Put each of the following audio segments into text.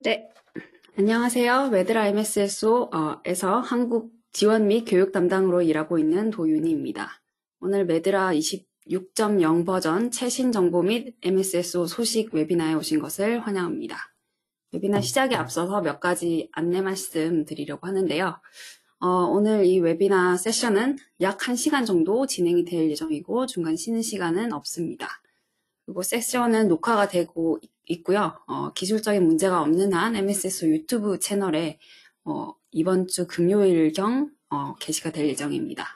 네, 안녕하세요. 매드라 MSSO에서 한국 지원 및 교육 담당으로 일하고 있는 도윤희입니다. 오늘 매드라 26.0 버전 최신 정보 및 MSSO 소식 웨비나에 오신 것을 환영합니다. 웨비나 시작에 앞서서 몇 가지 안내 말씀 드리려고 하는데요. 오늘 이 웨비나 세션은 약 1시간 정도 진행이 될 예정이고 중간 쉬는 시간은 없습니다. 그리고 세션은 녹화가 되고 있고요. 기술적인 문제가 없는 한 MSSO 유튜브 채널에 이번 주 금요일경 게시가 될 예정입니다.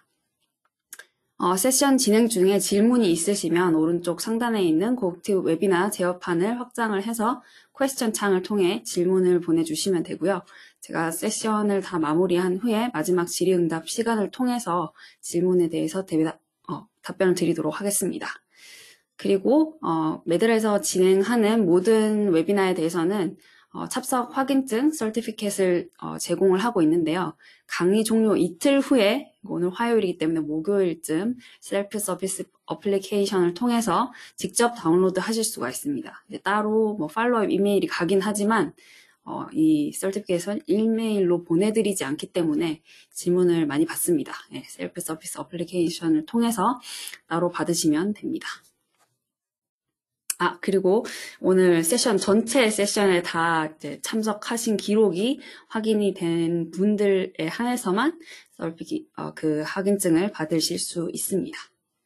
세션 진행 중에 질문이 있으시면 오른쪽 상단에 있는 고급티브 웨비나 제어판을 확장을 해서 퀘스천 창을 통해 질문을 보내주시면 되고요. 제가 세션을 다 마무리한 후에 마지막 질의응답 시간을 통해서 질문에 대해서 답변을 드리도록 하겠습니다. 그리고 매드라에서 진행하는 모든 웨비나에 대해서는 참석 확인증, 서티피켓을 제공을 하고 있는데요. 강의 종료 이틀 후에, 오늘 화요일이기 때문에 목요일쯤 셀프 서비스 어플리케이션을 통해서 직접 다운로드 하실 수가 있습니다. 따로 팔로업 이메일이 가긴 하지만 이 서티피케이션 이메일로 보내드리지 않기 때문에 질문을 많이 받습니다. 셀프 서비스 어플리케이션을 통해서 따로 받으시면 됩니다. 그리고 오늘 세션, 전체 세션에 다 이제 참석하신 기록이 확인이 된 분들에 한해서만 그 확인증을 받으실 수 있습니다.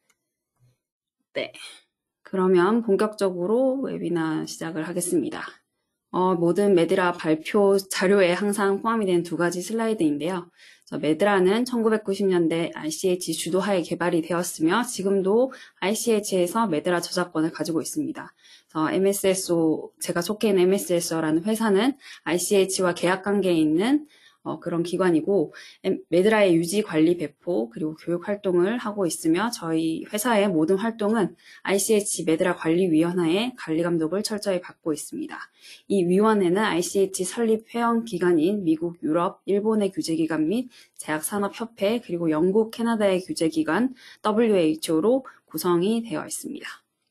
네. 그러면 본격적으로 웨비나 시작을 하겠습니다. 모든 매드라 발표 자료에 항상 포함이 된 두 가지 슬라이드인데요. 매드라는 1990년대 ICH 주도하에 개발이 되었으며 지금도 ICH에서 매드라 저작권을 가지고 있습니다. MSSO, 제가 속해 있는 MSSO라는 회사는 ICH와 계약 관계에 있는 그런 기관이고 매드라의 유지, 관리, 배포, 그리고 교육 활동을 하고 있으며 저희 회사의 모든 활동은 ICH 매드라 관리위원회의 관리 감독을 철저히 받고 있습니다. 이 위원회는 ICH 설립 회원 기관인 미국, 유럽, 일본의 규제기관 및 제약산업협회 그리고 영국, 캐나다의 규제기관 WHO로 구성이 되어 있습니다.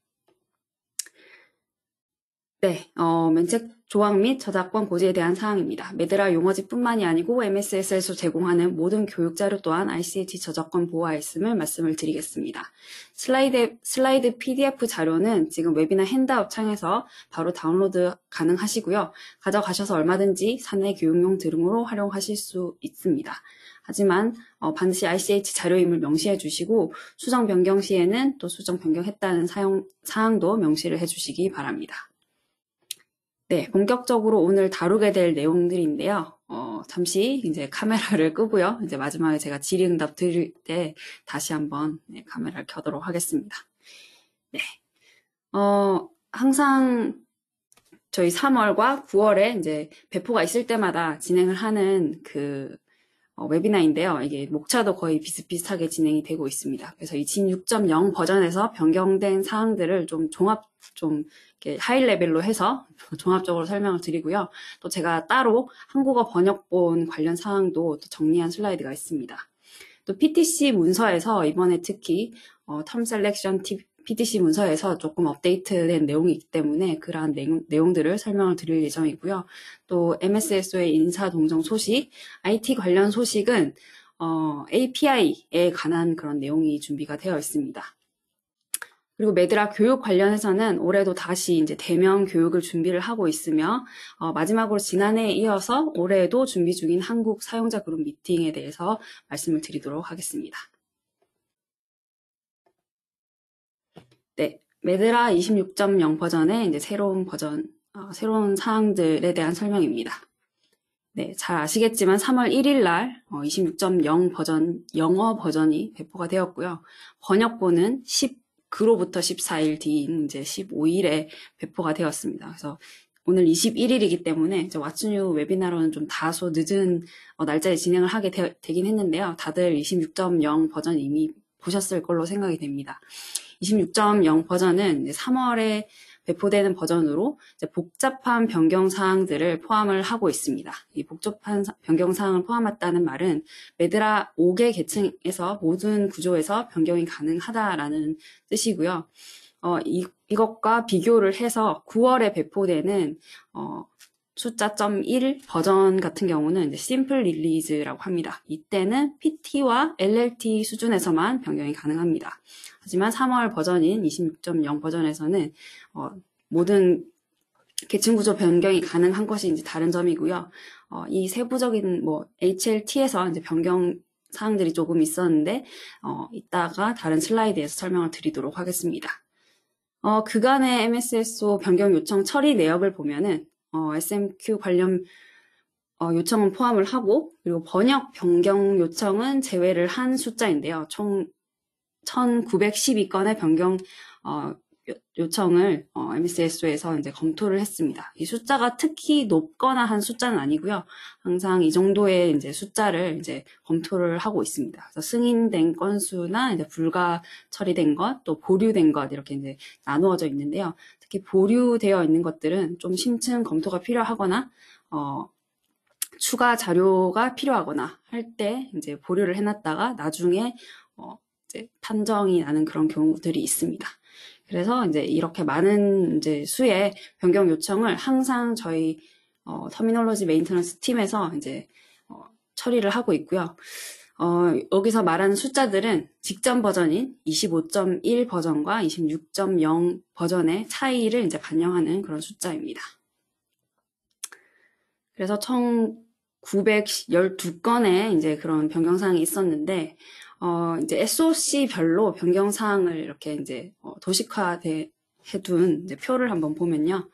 네, 면책 조항 및 저작권 고지에 대한 사항입니다. 매드라 용어집뿐만이 아니고 MSS에서 제공하는 모든 교육 자료 또한 ICH 저작권 보호하에 있음을 말씀을 드리겠습니다. 슬라이드 PDF 자료는 지금 웨비나 핸드아웃 창에서 바로 다운로드 가능하시고요. 가져가셔서 얼마든지 사내 교육용 등으로 활용하실 수 있습니다. 하지만 반드시 ICH 자료임을 명시해 주시고 수정 변경 시에는 또 수정 변경했다는 사항도 명시를 해 주시기 바랍니다. 네, 본격적으로 오늘 다루게 될 내용들인데요. 잠시 이제 카메라를 끄고요. 이제 마지막에 제가 질의응답 드릴 때 다시 한번 카메라를 켜도록 하겠습니다. 네. 항상 저희 3월과 9월에 이제 배포가 있을 때마다 진행을 하는 웨비나인데요. 이게 목차도 거의 비슷비슷하게 진행이 되고 있습니다. 그래서 이 26.0 버전에서 변경된 사항들을 이렇게 하이 레벨로 해서 종합적으로 설명을 드리고요. 또 제가 따로 한국어 번역본 관련 사항도 또 정리한 슬라이드가 있습니다. 또 PTC 문서에서 이번에 특히 텀 셀렉션 PTC 문서에서 조금 업데이트된 내용이 있기 때문에 그러한 내용들을 설명을 드릴 예정이고요. 또 MSSO의 인사 동정 소식, IT 관련 소식은 API에 관한 그런 내용이 준비가 되어 있습니다. 그리고 매드라 교육 관련해서는 올해도 다시 이제 대면 교육을 준비를 하고 있으며 마지막으로 지난해에 이어서 올해에도 준비 중인 한국 사용자 그룹 미팅에 대해서 말씀을 드리도록 하겠습니다. 네, 매드라 26.0 버전의 이제 새로운 사항들에 대한 설명입니다. 네, 잘 아시겠지만 3월 1일 날 26.0 버전, 영어 버전이 배포가 되었고요. 번역본은 그로부터 14일 뒤인 이제 15일에 배포가 되었습니다. 그래서 오늘 21일이기 때문에 이제 왓츠뉴 웨비나로는 좀 다소 늦은 날짜에 진행을 하게 되긴 했는데요. 다들 26.0 버전 이미 보셨을 걸로 생각이 됩니다. 26.0 버전은 이제 3월에 배포되는 버전으로 이제 복잡한 변경 사항들을 포함을 하고 있습니다. 이 복잡한 변경 사항을 포함했다는 말은 매드라 5개 계층에서 모든 구조에서 변경이 가능하다라는 뜻이고요. 이것과 비교를 해서 9월에 배포되는 숫자 .1 버전 같은 경우는 이제 심플 릴리즈라고 합니다. 이때는 PT와 LLT 수준에서만 변경이 가능합니다. 하지만 3월 버전인 26.0 버전에서는 모든 계층 구조 변경이 가능한 것이 이제 다른 점이고요. 이 세부적인 HLT에서 이제 변경 사항들이 조금 있었는데 이따가 다른 슬라이드에서 설명을 드리도록 하겠습니다. 그간의 MSSO 변경 요청 처리 내역을 보면은 SMQ 관련 요청은 포함을 하고, 그리고 번역 변경 요청은 제외를 한 숫자인데요. 총 1912건의 변경 요청을 MSSO에서 이제 검토를 했습니다. 이 숫자가 특히 높거나 한 숫자는 아니고요. 항상 이 정도의 이제 숫자를 이제 검토를 하고 있습니다. 그래서 승인된 건수나 이제 불가 처리된 것, 또 보류된 것 이렇게 이제 나누어져 있는데요. 특히 보류되어 있는 것들은 좀 심층 검토가 필요하거나 추가 자료가 필요하거나 할 때 이제 보류를 해놨다가 나중에 이제 판정이 나는 그런 경우들이 있습니다. 그래서 이제 이렇게 많은 이제 수의 변경 요청을 항상 저희 터미널로지 메인터넌스 팀에서 이제 처리를 하고 있고요. 여기서 말하는 숫자들은 직전 버전인 25.1 버전과 26.0 버전의 차이를 이제 반영하는 그런 숫자입니다. 그래서 총 912건의 이제 그런 변경사항이 있었는데, 이제 SOC별로 변경사항을 이렇게 이제 도식화해둔 이제 표를 한번 보면요.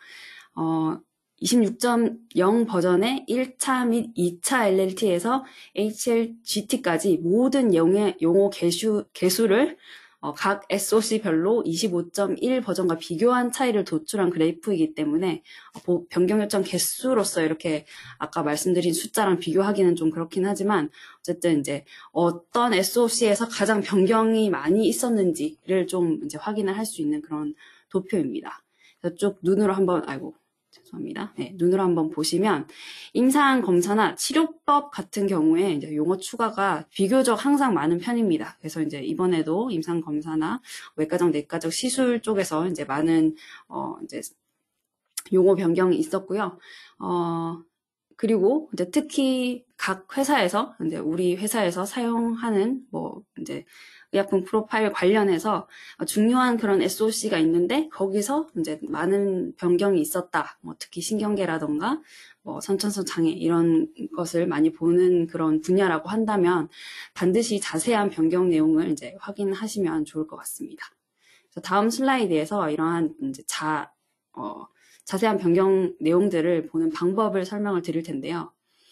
26.0 버전의 1차 및 2차 LLT에서 HLGT까지 모든 용어 개수를 각 SOC별로 25.1 버전과 비교한 차이를 도출한 그래프이기 때문에 변경 요청 개수로서 이렇게 아까 말씀드린 숫자랑 비교하기는 좀 그렇긴 하지만 어쨌든 이제 어떤 SOC에서 가장 변경이 많이 있었는지를 좀 이제 확인을 할 수 있는 그런 도표입니다. 그래서 쭉 눈으로 한번 죄송합니다. 네, 눈으로 한번 보시면 임상검사나 치료법 같은 경우에 이제 용어 추가가 비교적 항상 많은 편입니다. 그래서 이제 이번에도 임상검사나 외과적, 내과적 시술 쪽에서 이제 많은 이제 용어 변경이 있었고요. 그리고 이제 특히 각 회사에서 이제 우리 회사에서 사용하는 이제 의약품 프로파일 관련해서 중요한 그런 SOC가 있는데 거기서 이제 많은 변경이 있었다. 특히 신경계라던가 선천성 장애 이런 것을 많이 보는 그런 분야라고 한다면 반드시 자세한 변경 내용을 이제 확인하시면 좋을 것 같습니다. 그래서 다음 슬라이드에서 이러한 이제 자세한 변경 내용들을 보는 방법을 설명을 드릴 텐데요.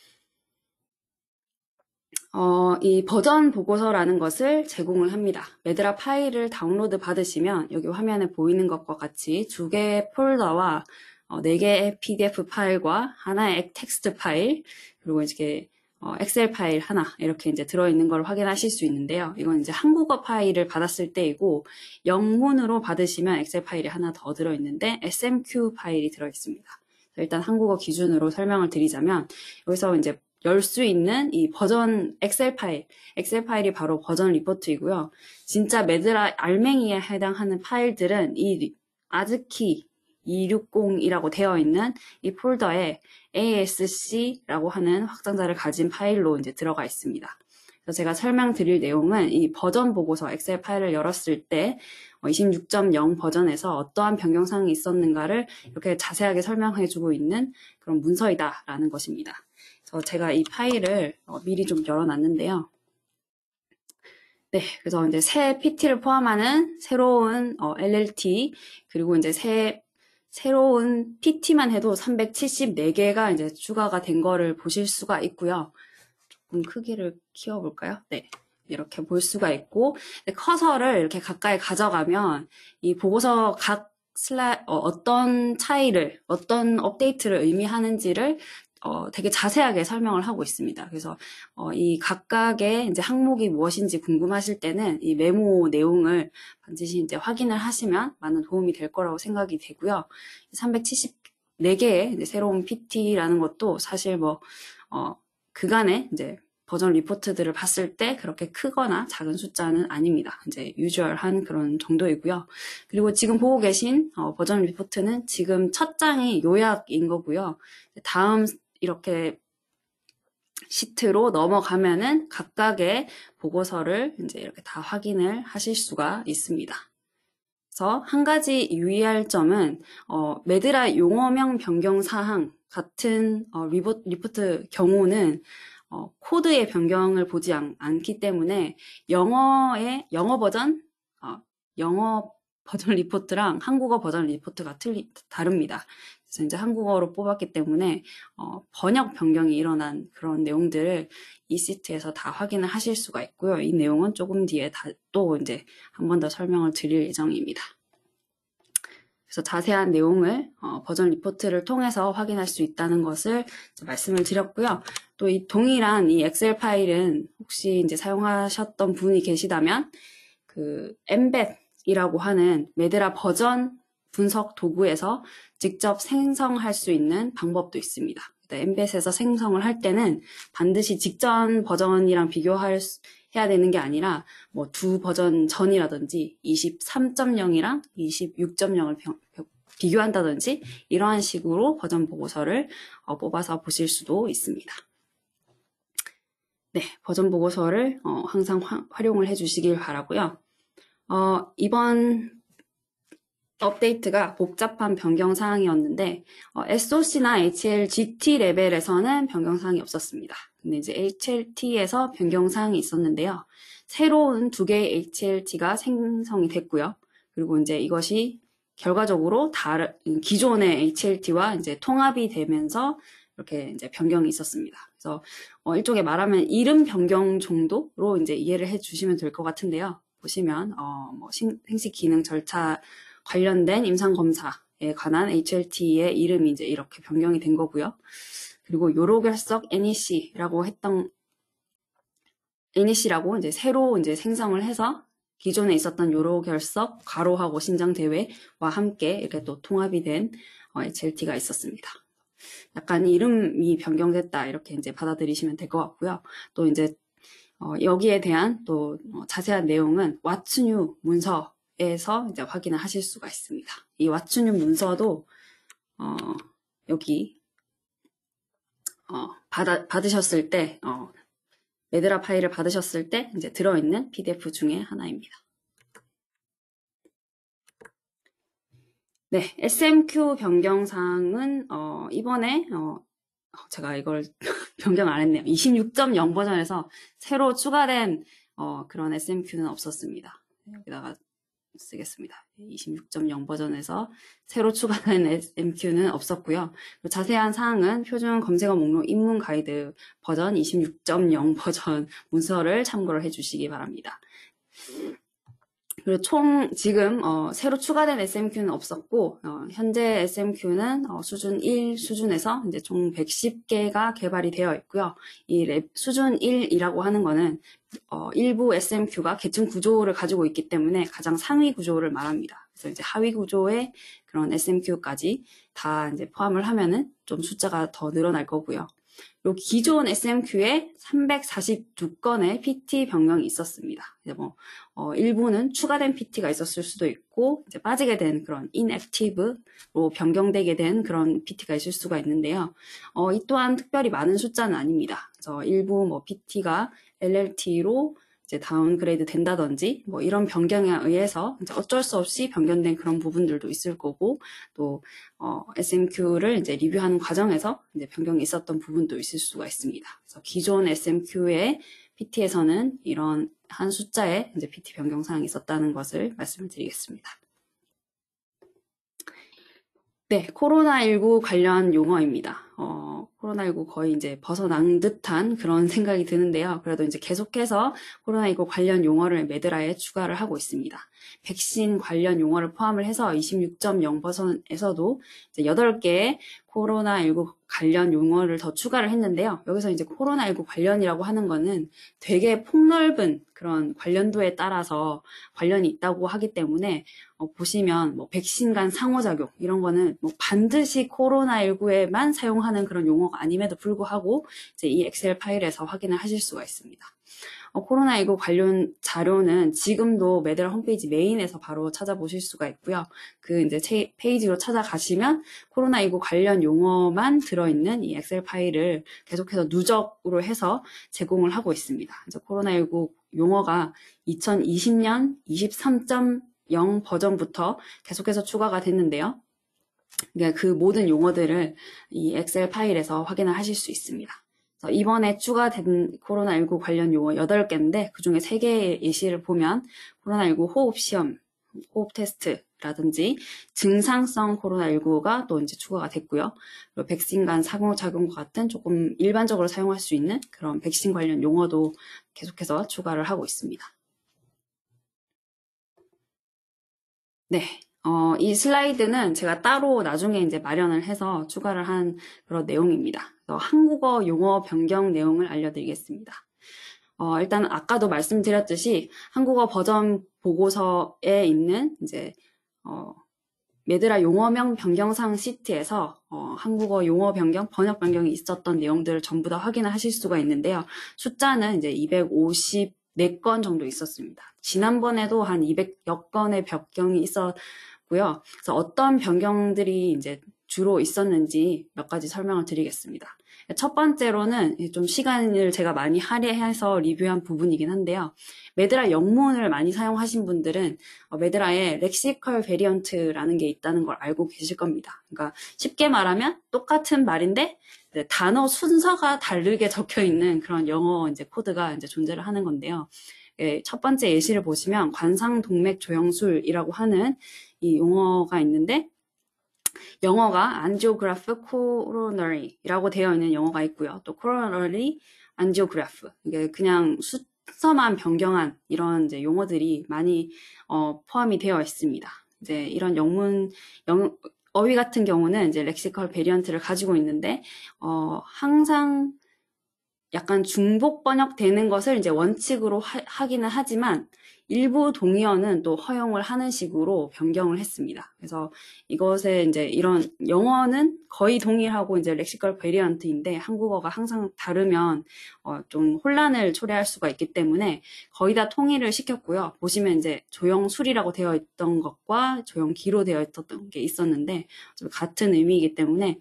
이 버전 보고서라는 것을 제공을 합니다. 메드라 파일을 다운로드 받으시면 여기 화면에 보이는 것과 같이 2개의 폴더와 4개의 PDF 파일과 하나의 텍스트 파일, 그리고 이렇게 엑셀 파일 하나 이렇게 이제 들어있는 걸 확인하실 수 있는데요. 이건 이제 한국어 파일을 받았을 때이고 영문으로 받으시면 엑셀 파일이 하나 더 들어있는데 SMQ 파일이 들어있습니다. 일단 한국어 기준으로 설명을 드리자면 여기서 이제 열 수 있는 이 버전 엑셀 파일이 바로 버전 리포트이고요. 진짜 메드라 알맹이에 해당하는 파일들은 이 아즈키 260이라고 되어 있는 이 폴더에 ASC라고 하는 확장자를 가진 파일로 이제 들어가 있습니다. 그래서 제가 설명드릴 내용은 이 버전 보고서 엑셀 파일을 열었을 때 26.0 버전에서 어떠한 변경사항이 있었는가를 이렇게 자세하게 설명해주고 있는 그런 문서이다라는 것입니다. 그래서 제가 이 파일을 미리 좀 열어놨는데요. 네, 그래서 이제 새 PT를 포함하는 새로운 LLT 그리고 이제 새로운 PT만 해도 374개가 이제 추가가 된 거를 보실 수가 있고요. 조금 크기를 키워볼까요? 네. 이렇게 볼 수가 있고, 커서를 이렇게 가까이 가져가면 이 보고서 각 어떤 차이를, 어떤 업데이트를 의미하는지를 되게 자세하게 설명을 하고 있습니다. 그래서 이 각각의 이제 항목이 무엇인지 궁금하실 때는 이 메모 내용을 반드시 이제 확인을 하시면 많은 도움이 될 거라고 생각이 되고요. 374개의 이제 새로운 PT라는 것도 사실 그간에 이제 버전 리포트들을 봤을 때 그렇게 크거나 작은 숫자는 아닙니다. 이제 유주얼한 그런 정도이고요. 그리고 지금 보고 계신 버전 리포트는 지금 첫 장이 요약인 거고요. 다음 이렇게 시트로 넘어가면은 각각의 보고서를 이제 이렇게 다 확인을 하실 수가 있습니다. 그래서 한 가지 유의할 점은 메드라 용어명 변경 사항 같은 리포트 경우는 코드의 변경을 보지 않기 때문에 영어 버전 리포트랑 한국어 버전 리포트가 다릅니다. 그래서 이제 한국어로 뽑았기 때문에 번역 변경이 일어난 그런 내용들을 이 시트에서 다 확인을 하실 수가 있고요. 이 내용은 조금 뒤에 또 이제 한 번 더 설명을 드릴 예정입니다. 그래서 자세한 내용을 버전 리포트를 통해서 확인할 수 있다는 것을 말씀을 드렸고요. 또 이 동일한 이 엑셀 파일은 혹시 이제 사용하셨던 분이 계시다면 그 embed이라고 하는 메드라 버전 분석 도구에서 직접 생성할 수 있는 방법도 있습니다. embed에서 생성을 할 때는 반드시 직전 버전이랑 해야 되는 게 아니라 뭐 두 버전 전이라든지 23.0이랑 26.0을 비교한다든지 이러한 식으로 버전 보고서를 뽑아서 보실 수도 있습니다. 네, 버전 보고서를 항상 활용을 해주시길 바라고요. 이번 업데이트가 복잡한 변경 사항이었는데 SOC나 HLGT 레벨에서는 변경 사항이 없었습니다. 근데 이제 HLT에서 변경 사항이 있었는데요. 새로운 두 개의 HLT가 생성이 됐고요. 그리고 이제 이것이 결과적으로 기존의 HLT와 이제 통합이 되면서 이렇게 이제 변경이 있었습니다. 그래서 일종의 말하면 이름 변경 정도로 이제 이해를 해주시면 될 것 같은데요. 보시면 뭐 생식 기능 절차 관련된 임상검사에 관한 HLT의 이름이 이제 이렇게 변경이 된 거고요. 그리고 요로결석 NEC라고 이제 새로 이제 생성을 해서 기존에 있었던 요로결석 괄호하고 신장대회와 함께 이렇게 또 통합이 된 HLT가 있었습니다. 약간 이름이 변경됐다 이렇게 이제 받아들이시면 될 것 같고요. 또 이제 여기에 대한 또 자세한 내용은 What's New 문서에서 이제 확인을 하실 수가 있습니다. 이 What's New 문서도 여기 받으셨을 때 메드라 파일을 받으셨을 때 이제 들어있는 PDF 중에 하나입니다. 네, SMQ 변경사항은 이번에 제가 이걸 변경 안 했네요. 26.0 버전에서 새로 추가된 그런 SMQ는 없었습니다. 여기다가 쓰겠습니다. 26.0 버전에서 새로 추가된 SMQ는 없었고요. 자세한 사항은 표준 검색어 목록 입문 가이드 버전 26.0 버전 문서를 참고를 해주시기 바랍니다. 그리고 총 지금 새로 추가된 SMQ는 없었고 현재 SMQ는 수준 1 수준에서 이제 총 110개가 개발이 되어 있고요. 이 수준 1이라고 하는 거는 일부 SMQ가 계층 구조를 가지고 있기 때문에 가장 상위 구조를 말합니다. 그래서 이제 하위 구조의 그런 SMQ까지 다 이제 포함을 하면은 좀 숫자가 더 늘어날 거고요. 그리고 기존 SMQ에 342건의 PT 변경이 있었습니다. 이제 뭐 일부는 추가된 PT가 있었을 수도 있고 이제 빠지게 된 그런 inactive로 변경되게 된 그런 PT가 있을 수가 있는데요. 이 또한 특별히 많은 숫자는 아닙니다. 그래서 일부 뭐 PT가 LLT로 이제 다운그레이드 된다든지 뭐 이런 변경에 의해서 이제 어쩔 수 없이 변경된 그런 부분들도 있을 거고 또 SMQ를 이제 리뷰하는 과정에서 이제 변경이 있었던 부분도 있을 수가 있습니다. 그래서 기존 SMQ의 PT에서는 이런 한 숫자의 이제 PT 변경 사항이 있었다는 것을 말씀을 드리겠습니다. 네, 코로나19 관련 용어입니다. 코로나19 거의 이제 벗어난 듯한 그런 생각이 드는데요. 그래도 이제 계속해서 코로나19 관련 용어를 메드라에 추가를 하고 있습니다. 백신 관련 용어를 포함을 해서 26.0 버전에서도 이제 8개의 코로나19 관련 용어를 더 추가를 했는데요. 여기서 이제 코로나19 관련이라고 하는 거는 되게 폭넓은 그런 관련도에 따라서 관련이 있다고 하기 때문에 보시면 뭐 백신 간 상호작용 이런 거는 뭐 반드시 코로나19에만 사용하는 그런 용어가 아님에도 불구하고 이제 이 엑셀 파일에서 확인을 하실 수가 있습니다. 코로나19 관련 자료는 지금도 메드라 홈페이지 메인에서 바로 찾아보실 수가 있고요. 그 이제 페이지로 찾아가시면 코로나19 관련 용어만 들어있는 이 엑셀 파일을 계속해서 누적으로 해서 제공을 하고 있습니다. 그래서 코로나19 용어가 2020년 23.0 버전부터 계속해서 추가가 됐는데요. 그 모든 용어들을 이 엑셀 파일에서 확인을 하실 수 있습니다. 이번에 추가된 코로나19 관련 용어 8개인데 그중에 3개의 예시를 보면 코로나19 호흡 시험, 호흡 테스트라든지 증상성 코로나19가 또 이제 추가가 됐고요. 그리고 백신 간 상호작용과 같은 조금 일반적으로 사용할 수 있는 그런 백신 관련 용어도 계속해서 추가를 하고 있습니다. 네. 이 슬라이드는 제가 따로 나중에 이제 마련을 해서 추가를 한 그런 내용입니다. 한국어 용어 변경 내용을 알려드리겠습니다. 일단 아까도 말씀드렸듯이 한국어 버전 보고서에 있는 이제 메드라 용어명 변경사항 시트에서 한국어 용어 변경, 번역 변경이 있었던 내용들을 전부 다 확인을 하실 수가 있는데요. 숫자는 이제 254건 정도 있었습니다. 지난번에도 한 200여 건의 변경이 있었고요. 그래서 어떤 변경들이 이제 주로 있었는지 몇 가지 설명을 드리겠습니다. 첫 번째로는 좀 시간을 제가 많이 할애해서 리뷰한 부분이긴 한데요. 메드라 영문을 많이 사용하신 분들은 메드라에 렉시컬 베리언트라는 게 있다는 걸 알고 계실 겁니다. 그러니까 쉽게 말하면 똑같은 말인데 단어 순서가 다르게 적혀 있는 그런 영어 이제 코드가 이제 존재를 하는 건데요. 첫 번째 예시를 보시면 관상동맥 조형술이라고 하는 이 용어가 있는데 영어가 angiograph coronary라고 되어 있는 영어가 있고요. 또 coronary angiograph 이게 그냥 순서만 변경한 이런 이제 용어들이 많이 포함이 되어 있습니다. 이제 이런 어휘 같은 경우는 이제 렉시컬 베리언트를 가지고 있는데 항상 약간 중복 번역되는 것을 이제 원칙으로 하기는 하지만 일부 동의어는 또 허용을 하는 식으로 변경을 했습니다. 그래서 이것에 이제 이런 영어는 거의 동일하고 이제 렉시컬 베리언트인데 한국어가 항상 다르면 좀 혼란을 초래할 수가 있기 때문에 거의 다 통일을 시켰고요. 보시면 이제 조형술이라고 되어 있던 것과 조형기로 되어 있었던 게 있었는데 같은 의미이기 때문에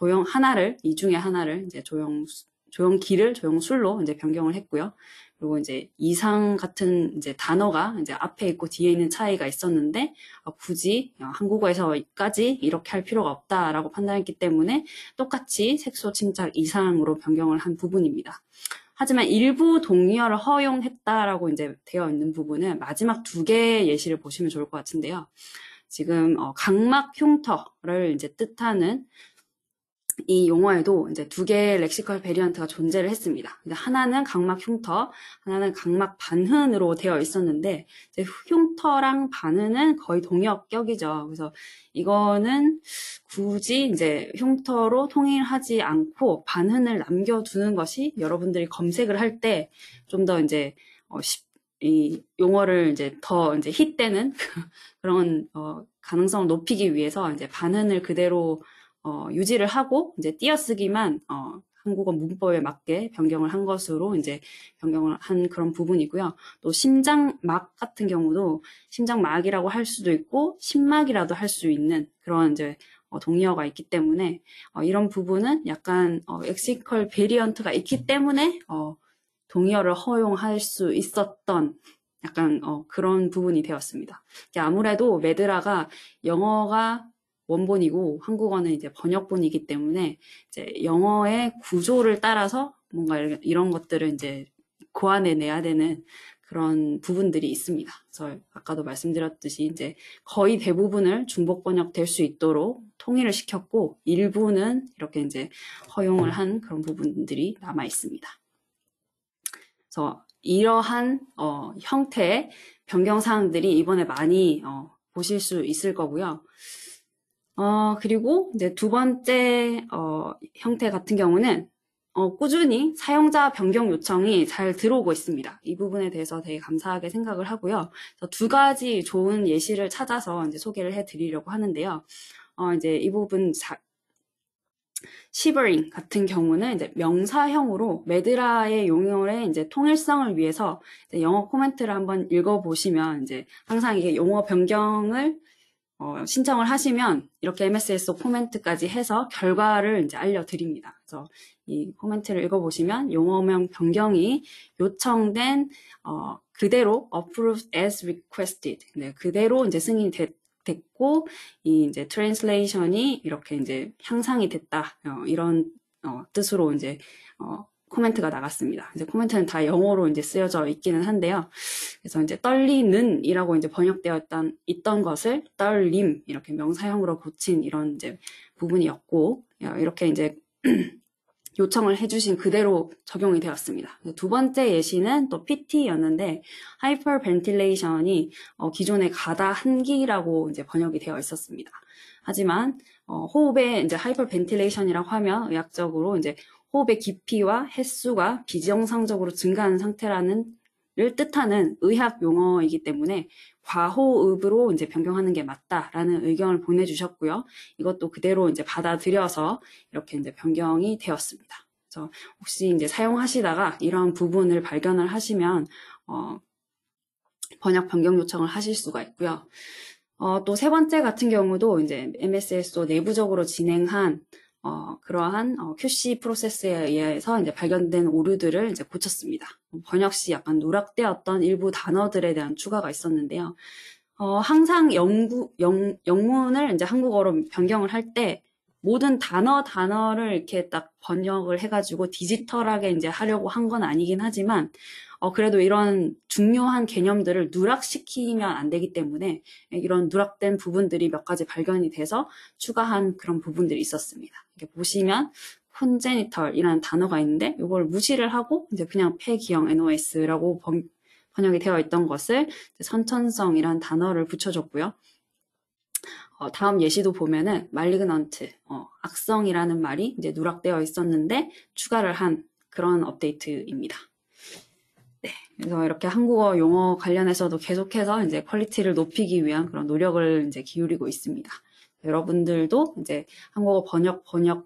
이 중에 하나를 이제 조형기를 조형술로 이제 변경을 했고요. 그리고 이제 이상 같은 이제 단어가 이제 앞에 있고 뒤에 있는 차이가 있었는데 굳이 한국어에서까지 이렇게 할 필요가 없다라고 판단했기 때문에 똑같이 색소 침착 이상으로 변경을 한 부분입니다. 하지만 일부 동의어를 허용했다라고 이제 되어 있는 부분은 마지막 2개의 예시를 보시면 좋을 것 같은데요. 지금 각막 흉터를 이제 뜻하는 이 용어에도 이제 2개의 렉시컬 베리언트가 존재를 했습니다. 하나는 각막 흉터, 하나는 각막 반흔으로 되어 있었는데 이제 흉터랑 반흔은 거의 동역격이죠. 그래서 이거는 굳이 이제 흉터로 통일하지 않고 반흔을 남겨두는 것이 여러분들이 검색을 할 때 좀 더 이제 이 용어를 이제 더 이제 힛되는 그런 가능성을 높이기 위해서 이제 반흔을 그대로 유지를 하고 이제 띄어쓰기만 한국어 문법에 맞게 변경을 한 것으로 이제 변경을 한 그런 부분이고요. 또 심장막 같은 경우도 심장막이라고 할 수도 있고 심막이라도 할 수 있는 그런 이제 동의어가 있기 때문에 이런 부분은 약간 렉시컬 베리언트가 있기 때문에 동의어를 허용할 수 있었던 약간 그런 부분이 되었습니다. 아무래도 메드라가 영어가 원본이고 한국어는 이제 번역본이기 때문에 이제 영어의 구조를 따라서 뭔가 이런 것들을 이제 고안해내야 되는 그런 부분들이 있습니다. 그래서 아까도 말씀드렸듯이 이제 거의 대부분을 중복 번역될 수 있도록 통일을 시켰고 일부는 이렇게 이제 허용을 한 그런 부분들이 남아 있습니다. 그래서 이러한 형태의 변경 사항들이 이번에 많이 보실 수 있을 거고요. 그리고 이제 2번째 형태 같은 경우는 꾸준히 사용자 변경 요청이 잘 들어오고 있습니다. 이 부분에 대해서 되게 감사하게 생각을 하고요. 그래서 2가지 좋은 예시를 찾아서 이제 소개를 해드리려고 하는데요. 이제 이 부분 shivering 같은 경우는 이제 명사형으로 매드라의 용어의 이제 통일성을 위해서 이제 영어 코멘트를 한번 읽어보시면 이제 항상 이게 용어 변경을 신청을 하시면 이렇게 MSSO 코멘트까지 해서 결과를 이제 알려드립니다. 그래서 이 코멘트를 읽어보시면 용어명 변경이 요청된 그대로 approved as requested, 네, 그대로 이제 승인이 됐고 이 이제 트랜슬레이션이 이렇게 이제 향상이 됐다, 이런 뜻으로 이제 코멘트가 나갔습니다. 이제 코멘트는 다 영어로 이제 쓰여져 있기는 한데요. 그래서 이제 떨리는이라고 이제 번역되어 있던 것을 떨림 이렇게 명사형으로 고친 이런 이제 부분이었고, 이렇게 이제 요청을 해주신 그대로 적용이 되었습니다. 두 번째 예시는 또 PT였는데 하이퍼벤틸레이션이 기존의 가다 한기라고 이제 번역이 되어 있었습니다. 하지만 호흡의 이제 하이퍼벤틸레이션이라고 하면 의학적으로 이제 호흡의 깊이와 횟수가 비정상적으로 증가하는 상태를 뜻하는 의학 용어이기 때문에 과호흡으로 이제 변경하는 게 맞다라는 의견을 보내주셨고요. 이것도 그대로 이제 받아들여서 이렇게 이제 변경이 되었습니다. 그래서 혹시 이제 사용하시다가 이런 부분을 발견을 하시면 번역 변경 요청을 하실 수가 있고요. 또 세 번째 같은 경우도 이제 MSSO 내부적으로 진행한 그러한 QC 프로세스에 의해서 이제 발견된 오류들을 이제 고쳤습니다. 번역 시 약간 누락되었던 일부 단어들에 대한 추가가 있었는데요. 항상 영문을 이제 한국어로 변경을 할 때 모든 단어를 이렇게 딱 번역을 해가지고 디지털하게 이제 하려고 한 건 아니긴 하지만 그래도 이런 중요한 개념들을 누락시키면 안 되기 때문에 이런 누락된 부분들이 몇 가지 발견이 돼서 추가한 그런 부분들이 있었습니다. 이렇게 보시면 congenital이라는 단어가 있는데 이걸 무시를 하고 이제 그냥 폐기형 NOS라고 번역이 되어 있던 것을 선천성이라는 단어를 붙여줬고요. 다음 예시도 보면은 malignant, 악성이라는 말이 이제 누락되어 있었는데 추가를 한 그런 업데이트입니다. 네, 그래서 이렇게 한국어 용어 관련해서도 계속해서 이제 퀄리티를 높이기 위한 그런 노력을 이제 기울이고 있습니다. 여러분들도 이제 한국어 번역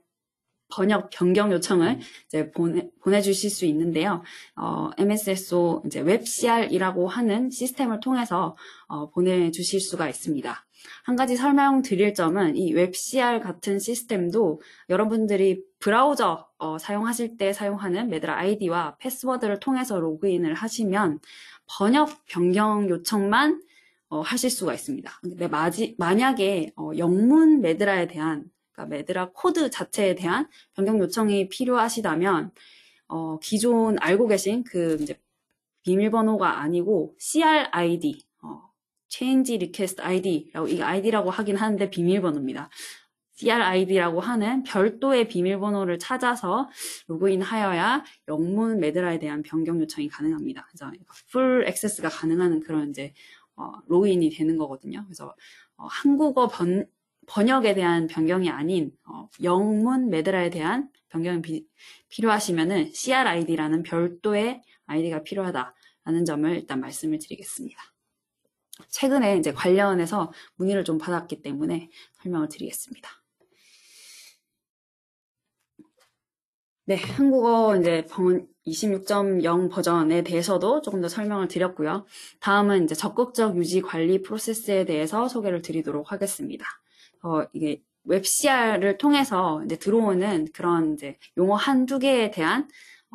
변경 요청을 이제 보내주실 수 있는데요. MSSO 이제 웹CR이라고 하는 시스템을 통해서 보내주실 수가 있습니다. 한 가지 설명드릴 점은 이 웹CR 같은 시스템도 여러분들이 브라우저 사용하실 때 사용하는 매드라 아이디와 패스워드를 통해서 로그인을 하시면 번역 변경 요청만 하실 수가 있습니다. 근데 만약에 영문 매드라에 대한 그러니까 매드라 코드 자체에 대한 변경 요청이 필요하시다면 기존 알고 계신 그 이제 비밀번호가 아니고 CRID, Change Request ID라고 이 ID라고 하긴 하는데 비밀번호입니다. CRID라고 하는 별도의 비밀번호를 찾아서 로그인하여야 영문 매드라에 대한 변경 요청이 가능합니다. 그래서 풀 액세스가 가능한 그런 이제 로그인이 되는 거거든요. 그래서 한국어 번역에 대한 변경이 아닌 영문 매드라에 대한 변경이 필요하시면은 CRID라는 별도의 아이디가 필요하다라는 점을 일단 말씀을 드리겠습니다. 최근에 이제 관련해서 문의를 좀 받았기 때문에 설명을 드리겠습니다. 네, 한국어 이제 26.0 버전에 대해서도 조금 더 설명을 드렸고요. 다음은 이제 적극적 유지 관리 프로세스에 대해서 소개를 드리도록 하겠습니다. 이게 웹CR을 통해서 이제 들어오는 그런 이제 용어 한두 개에 대한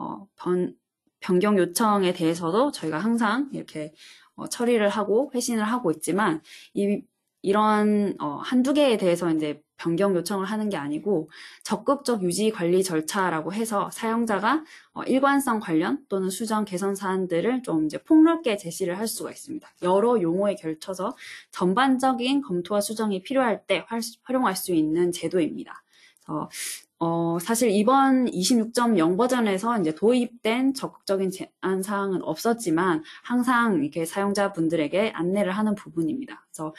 변경 요청에 대해서도 저희가 항상 이렇게 처리를 하고 회신을 하고 있지만 이런 한두 개에 대해서 이제 변경 요청을 하는 게 아니고 적극적 유지 관리 절차라고 해서 사용자가 일관성 관련 또는 수정 개선 사안들을 좀 이제 폭넓게 제시를 할 수가 있습니다. 여러 용어에 걸쳐서 전반적인 검토와 수정이 필요할 때 활용할 수 있는 제도입니다. 그래서 사실 이번 26.0 버전에서 이제 도입된 적극적인 제한 사항은 없었지만 항상 이렇게 사용자분들에게 안내를 하는 부분입니다. 그래서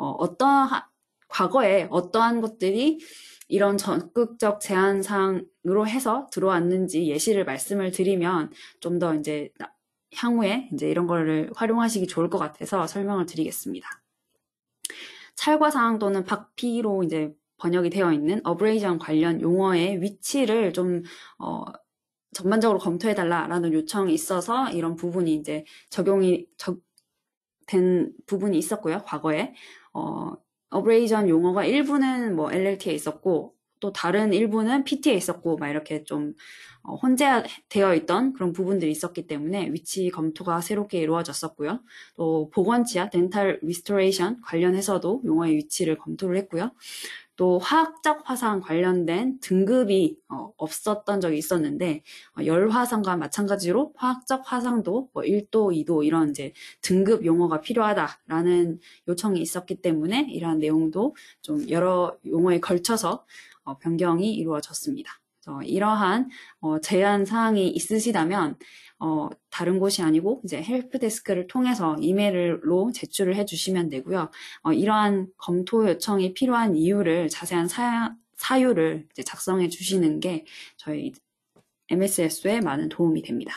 과거에 어떠한 것들이 이런 적극적 제한 사항으로 해서 들어왔는지 예시를 말씀을 드리면 좀 더 이제 향후에 이제 이런 거를 활용하시기 좋을 것 같아서 설명을 드리겠습니다. 찰과 사항 또는 박피로 이제 번역이 되어 있는 abrasion 관련 용어의 위치를 좀 전반적으로 검토해달라라는 요청이 있어서 이런 부분이 이제 적용이 된 부분이 있었고요. 과거에 abrasion 용어가 일부는 뭐 LLT에 있었고 또 다른 일부는 PT에 있었고 막 이렇게 좀 혼재되어 있던 그런 부분들이 있었기 때문에 위치 검토가 새롭게 이루어졌었고요. 또 보건치아, 덴탈 리스토레이션 관련해서도 용어의 위치를 검토를 했고요. 또 화학적 화상 관련된 등급이 없었던 적이 있었는데 열화상과 마찬가지로 화학적 화상도 뭐 1도, 2도 이런 이제 등급 용어가 필요하다라는 요청이 있었기 때문에 이러한 내용도 좀 여러 용어에 걸쳐서 변경이 이루어졌습니다. 이러한 제한 사항이 있으시다면 다른 곳이 아니고 이제 헬프데스크를 통해서 이메일로 제출을 해주시면 되고요. 이러한 검토 요청이 필요한 이유를 자세한 사유를 이제 작성해 주시는 게 저희 MSS에 많은 도움이 됩니다.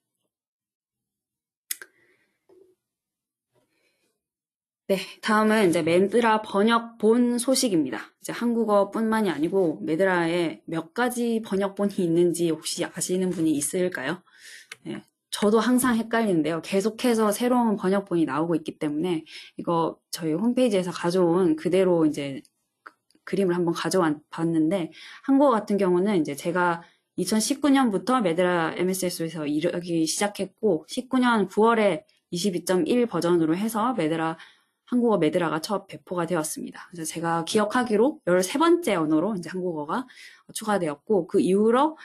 네, 다음은 이제 메드라 번역본 소식입니다. 이제 한국어뿐만이 아니고 메드라에 몇 가지 번역본이 있는지 혹시 아시는 분이 있을까요? 네, 저도 항상 헷갈리는데요. 계속해서 새로운 번역본이 나오고 있기 때문에 이거 저희 홈페이지에서 가져온 그대로 이제 그림을 한번 가져와 봤는데 한국어 같은 경우는 이제 제가 2019년부터 메드라 MSS에서 일하기 시작했고 19년 9월에 22.1 버전으로 해서 한국어 메드라가 첫 배포가 되었습니다. 그래서 제가 기억하기로 13번째 언어로 이제 한국어가 추가되었고 그 이후로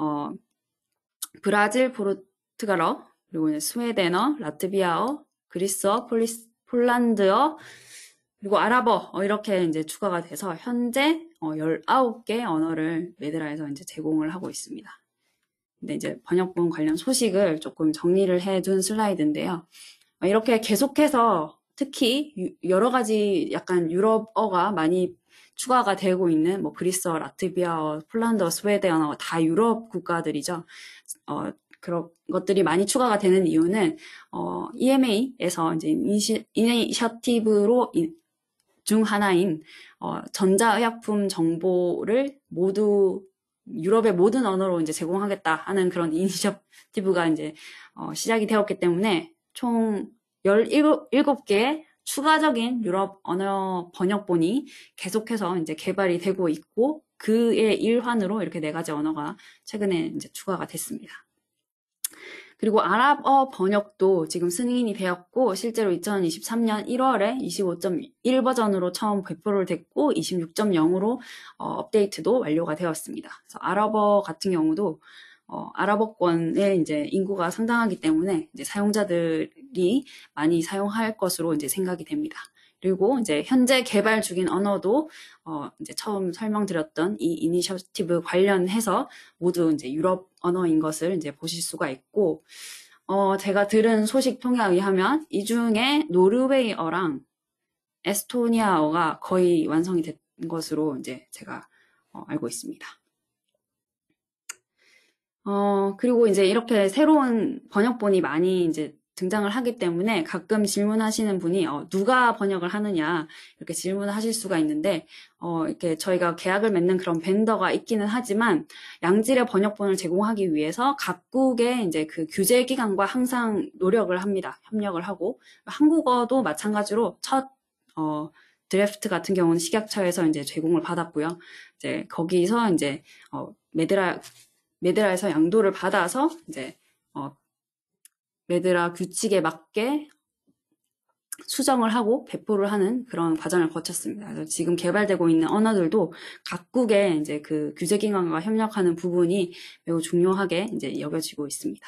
브라질, 포르투갈어, 그리고 이제 스웨덴어, 라트비아어, 그리스어, 폴란드어, 그리고 아랍어 이렇게 이제 추가가 돼서 현재 19개 언어를 메드라에서 이제 제공을 하고 있습니다. 근데 이제 번역본 관련 소식을 조금 정리를 해둔 슬라이드인데요. 이렇게 계속해서 특히 여러 가지 약간 유럽어가 많이 추가가 되고 있는 뭐 그리스어, 라트비아어, 폴란드어, 스웨덴어 다 유럽 국가들이죠. 그런 것들이 많이 추가가 되는 이유는 EMA에서 이제 이니셔티브로 중 하나인 전자의약품 정보를 모두 유럽의 모든 언어로 이제 제공하겠다 하는 그런 이니셔티브가 이제 시작이 되었기 때문에 총 17개의 추가적인 유럽 언어 번역본이 계속해서 이제 개발이 되고 있고 그의 일환으로 이렇게 4가지 언어가 최근에 이제 추가가 됐습니다. 그리고 아랍어 번역도 지금 승인이 되었고 실제로 2023년 1월에 25.1 버전으로 처음 배포를 됐고 26.0으로 업데이트도 완료가 되었습니다. 그래서 아랍어 같은 경우도 아랍어권의 이제 인구가 상당하기 때문에 이제 사용자들이 많이 사용할 것으로 이제 생각이 됩니다. 그리고 이제 현재 개발 중인 언어도 이제 처음 설명드렸던 이 이니셔티브 관련해서 모두 이제 유럽 언어인 것을 이제 보실 수가 있고 제가 들은 소식 통에 의하면 이 중에 노르웨이어랑 에스토니아어가 거의 완성이 된 것으로 이제 제가 알고 있습니다. 그리고 이제 이렇게 새로운 번역본이 많이 이제 등장을 하기 때문에 가끔 질문하시는 분이 누가 번역을 하느냐 이렇게 질문을 하실 수가 있는데 이렇게 저희가 계약을 맺는 그런 벤더가 있기는 하지만 양질의 번역본을 제공하기 위해서 각국의 이제 그 규제 기관과 항상 노력을 합니다. 협력을 하고 한국어도 마찬가지로 첫 드래프트 같은 경우는 식약처에서 이제 제공을 받았고요. 이제 거기서 이제 메드라에서 양도를 받아서 이제 메드라 규칙에 맞게 수정을 하고 배포를 하는 그런 과정을 거쳤습니다. 그래서 지금 개발되고 있는 언어들도 각국의 이제 그 규제기관과 협력하는 부분이 매우 중요하게 이제 여겨지고 있습니다.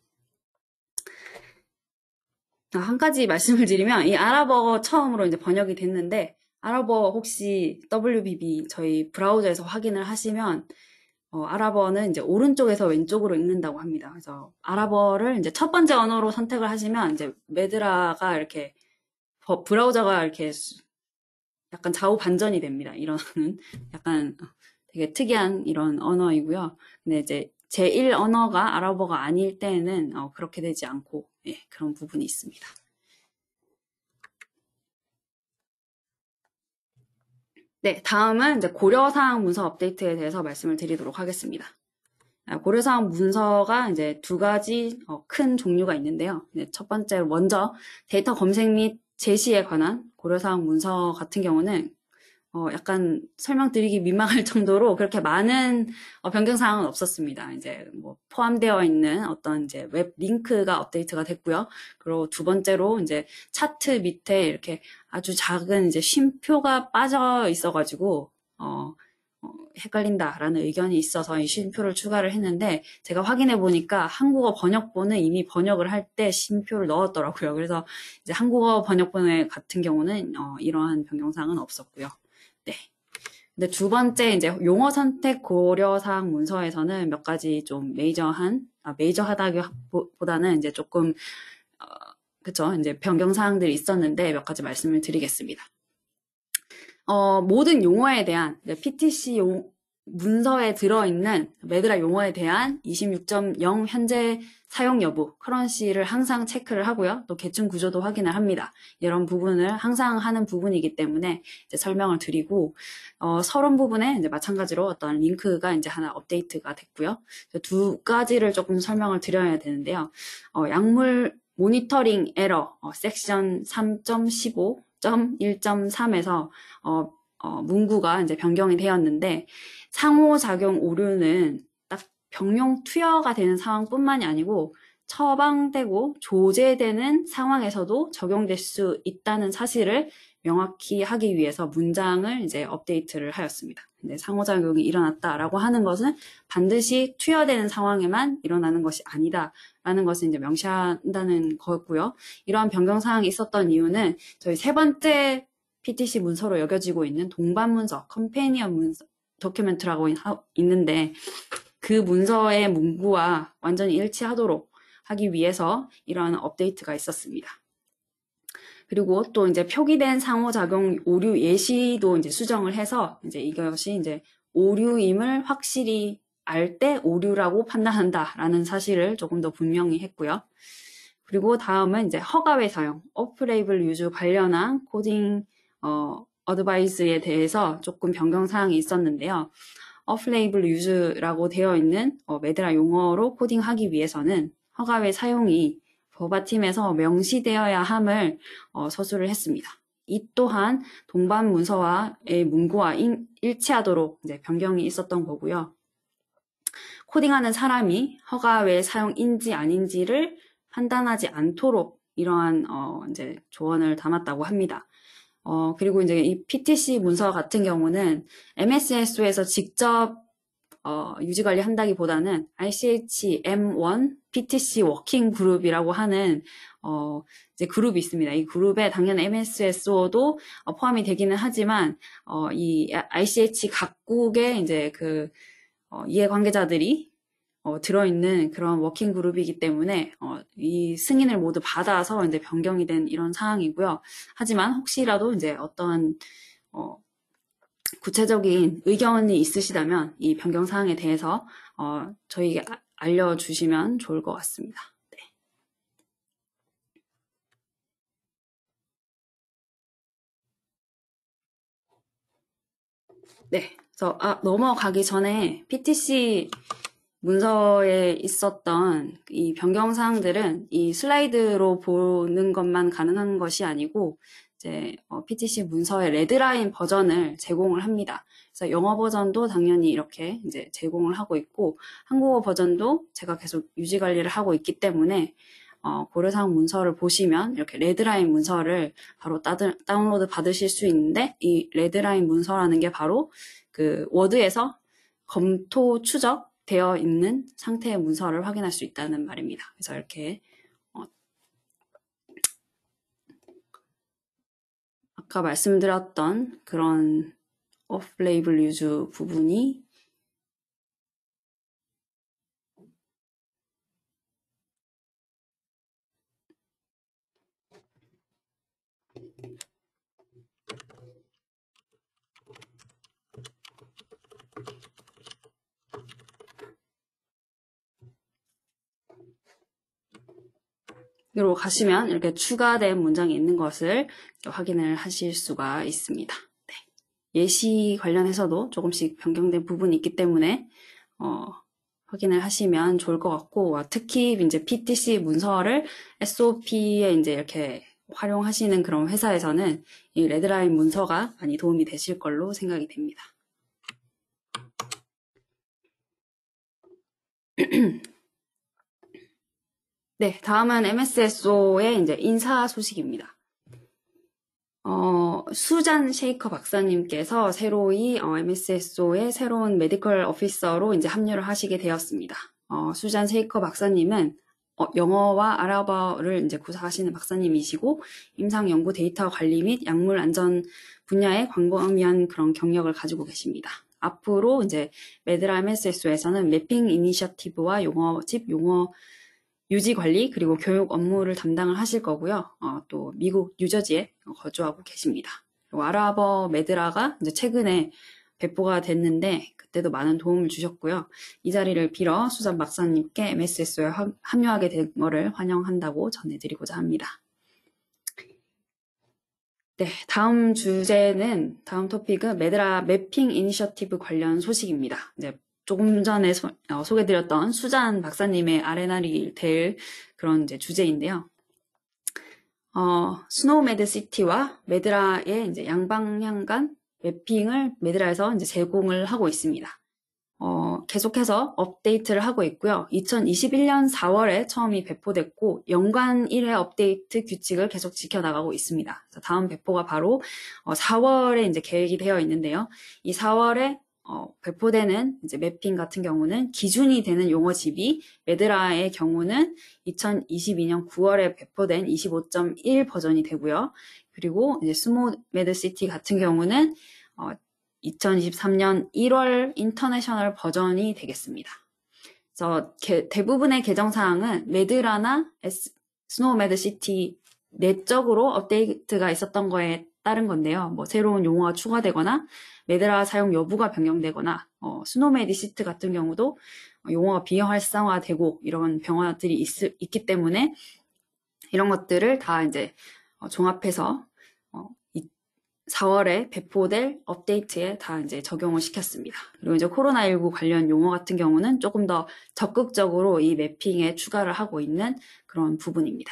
한 가지 말씀을 드리면 이 아랍어 처음으로 이제 번역이 됐는데 아랍어 혹시 WBB 저희 브라우저에서 확인을 하시면 아랍어는 이제 오른쪽에서 왼쪽으로 읽는다고 합니다. 그래서 아랍어를 이제 첫 번째 언어로 선택을 하시면 이제 메드라가 이렇게 브라우저가 이렇게 약간 좌우 반전이 됩니다. 이런 약간 되게 특이한 이런 언어이고요. 근데 이제 제1 언어가 아랍어가 아닐 때에는 그렇게 되지 않고 그런 부분이 있습니다. 네, 다음은 이제 고려사항 문서 업데이트에 대해서 말씀을 드리도록 하겠습니다. 고려사항 문서가 이제 두 가지 큰 종류가 있는데요. 첫 번째로 먼저 데이터 검색 및 제시에 관한 고려사항 문서 같은 경우는 약간 설명드리기 민망할 정도로 그렇게 많은 변경사항은 없었습니다. 이제 뭐 포함되어 있는 어떤 이제 웹 링크가 업데이트가 됐고요. 그리고 두 번째로 이제 차트 밑에 이렇게 아주 작은 이제 쉼표가 빠져 있어가지고 헷갈린다라는 의견이 있어서 이 쉼표를 추가를 했는데 제가 확인해 보니까 한국어 번역본은 이미 번역을 할 때 쉼표를 넣었더라고요. 그래서 이제 한국어 번역본 같은 경우는 이러한 변경사항은 없었고요. 네. 근데 두 번째 이제 용어 선택 고려사항 문서에서는 몇 가지 좀 메이저하다기보다는 이제 조금 그쵸, 이제 변경사항들이 있었는데 몇 가지 말씀을 드리겠습니다. 모든 용어에 대한 PTC 문서에 들어있는 매드라 용어에 대한 26.0 현재 사용 여부, 커런시를 항상 체크를 하고요. 또 계층 구조도 확인을 합니다. 이런 부분을 항상 하는 부분이기 때문에 이제 설명을 드리고, 서론 부분에 이제 마찬가지로 어떤 링크가 이제 하나 업데이트가 됐고요. 두 가지를 조금 설명을 드려야 되는데요. 약물 모니터링 에러, 섹션 3.15.1.3에서 문구가 이제 변경이 되었는데 상호작용 오류는 딱 병용 투여가 되는 상황뿐만이 아니고 처방되고 조제되는 상황에서도 적용될 수 있다는 사실을 명확히 하기 위해서 문장을 이제 업데이트를 하였습니다. 근데 상호작용이 일어났다라고 하는 것은 반드시 투여되는 상황에만 일어나는 것이 아니다라는 것을 이제 명시한다는 거고요. 이러한 변경사항이 있었던 이유는 저희 세 번째 PTC 문서로 여겨지고 있는 동반 문서, 컴패니언 문서, 도큐멘트라고 있는데 그 문서의 문구와 완전히 일치하도록 하기 위해서 이러한 업데이트가 있었습니다. 그리고 또 이제 표기된 상호작용 오류 예시도 이제 수정을 해서 이제 이것이 이제 오류임을 확실히 알 때 오류라고 판단한다라는 사실을 조금 더 분명히 했고요. 그리고 다음은 이제 허가외 사용, 오프레이블 유즈 관련한 코딩 어드바이스에 대해서 조금 변경사항이 있었는데요. 오프레이블 유즈라고 되어 있는 매드라 용어로 코딩하기 위해서는 허가외 사용이 버바팀에서 명시되어야 함을 서술을 했습니다. 이 또한 동반 문서와의 문구와 일치하도록 이제 변경이 있었던 거고요. 코딩하는 사람이 허가외 사용인지 아닌지를 판단하지 않도록 이러한 이제 조언을 담았다고 합니다. 그리고 이제 이 PTC 문서 같은 경우는 MSSO에서 직접 유지 관리한다기보다는 RCH M1 PTC 워킹 그룹이라고 하는 이제 그룹이 있습니다. 이 그룹에 당연 MSSO도 포함이 되기는 하지만 이 RCH 각국의 이제 그 이해관계자들이 들어있는 그런 워킹 그룹이기 때문에 이 승인을 모두 받아서 이제 변경이 된 이런 상황이고요. 하지만 혹시라도 이제 어떤 구체적인 의견이 있으시다면 이 변경 사항에 대해서 저희에게 알려주시면 좋을 것 같습니다. 네, 그래서 넘어가기 전에 PTC 문서에 있었던 이 변경 사항들은 이 슬라이드로 보는 것만 가능한 것이 아니고 이제 PTC 문서의 레드라인 버전을 제공을 합니다. 그래서 영어 버전도 당연히 이렇게 이제 제공을 하고 있고 한국어 버전도 제가 계속 유지 관리를 하고 있기 때문에 고려사항 문서를 보시면 이렇게 레드라인 문서를 바로 다운로드 받으실 수 있는데 이 레드라인 문서라는 게 바로 그 워드에서 검토 추적 되어 있는 상태의 문서를 확인할 수 있다는 말입니다. 그래서 이렇게 아까 말씀드렸던 그런 오프-레이블 유즈 부분이 으로 가시면 이렇게 추가된 문장이 있는 것을 확인을 하실 수가 있습니다. 네. 예시 관련해서도 조금씩 변경된 부분이 있기 때문에 확인을 하시면 좋을 것 같고, 특히 이제 PTC 문서를 SOP에 이제 이렇게 활용하시는 그런 회사에서는 이 레드라인 문서가 많이 도움이 되실 걸로 생각이 됩니다. 네, 다음은 MSSO의 이제 인사 소식입니다. 수잔 쉐이커 박사님께서 새로이 MSSO의 새로운 메디컬 오피서로 이제 합류를 하시게 되었습니다. 수잔 쉐이커 박사님은 영어와 아랍어를 이제 구사하시는 박사님이시고, 임상 연구 데이터 관리 및 약물 안전 분야의 광범위한 그런 경력을 가지고 계십니다. 앞으로 이제 메드라 MSSO에서는 매핑 이니셔티브와 용어집, 용어 유지 관리, 그리고 교육 업무를 담당을 하실 거고요. 또 미국 뉴저지에 거주하고 계십니다. 그리고 아랍어 메드라가 이제 최근에 배포가 됐는데 그때도 많은 도움을 주셨고요. 이 자리를 빌어 수잔 박사님께 MSSO에 합류하게 된 것을 환영한다고 전해드리고자 합니다. 네, 다음 토픽은 메드라 매핑 이니셔티브 관련 소식입니다. 이제 조금 전에 소개드렸던 수잔 박사님의 아레나리 될 그런 이제 주제인데요. 스노우 매드 시티와 메드라의 이제 양방향 간 매핑을 메드라에서 이제 제공을 하고 있습니다. 계속해서 업데이트를 하고 있고요. 2021년 4월에 처음이 배포됐고 연간 1회 업데이트 규칙을 계속 지켜나가고 있습니다. 그래서 다음 배포가 바로 4월에 이제 계획이 되어 있는데요. 이 4월에 배포되는 이제 매핑 같은 경우는 기준이 되는 용어집이 메드라의 경우는 2022년 9월에 배포된 25.1 버전이 되고요. 그리고 이제 스모 매드시티 같은 경우는 2023년 1월 인터내셔널 버전이 되겠습니다. 그래서 대부분의 개정사항은 메드라나 스노우 매드시티 내적으로 업데이트가 있었던 거에 따른 건데요. 뭐 새로운 용어가 추가되거나 메드라 사용 여부가 변경되거나 스노우 매드시티 같은 경우도 용어가 비활성화되고 이런 변화들이 있기 때문에 이런 것들을 다 이제 종합해서 4월에 배포될 업데이트에 다 이제 적용을 시켰습니다. 그리고 이제 코로나19 관련 용어 같은 경우는 조금 더 적극적으로 이 매핑에 추가를 하고 있는 그런 부분입니다.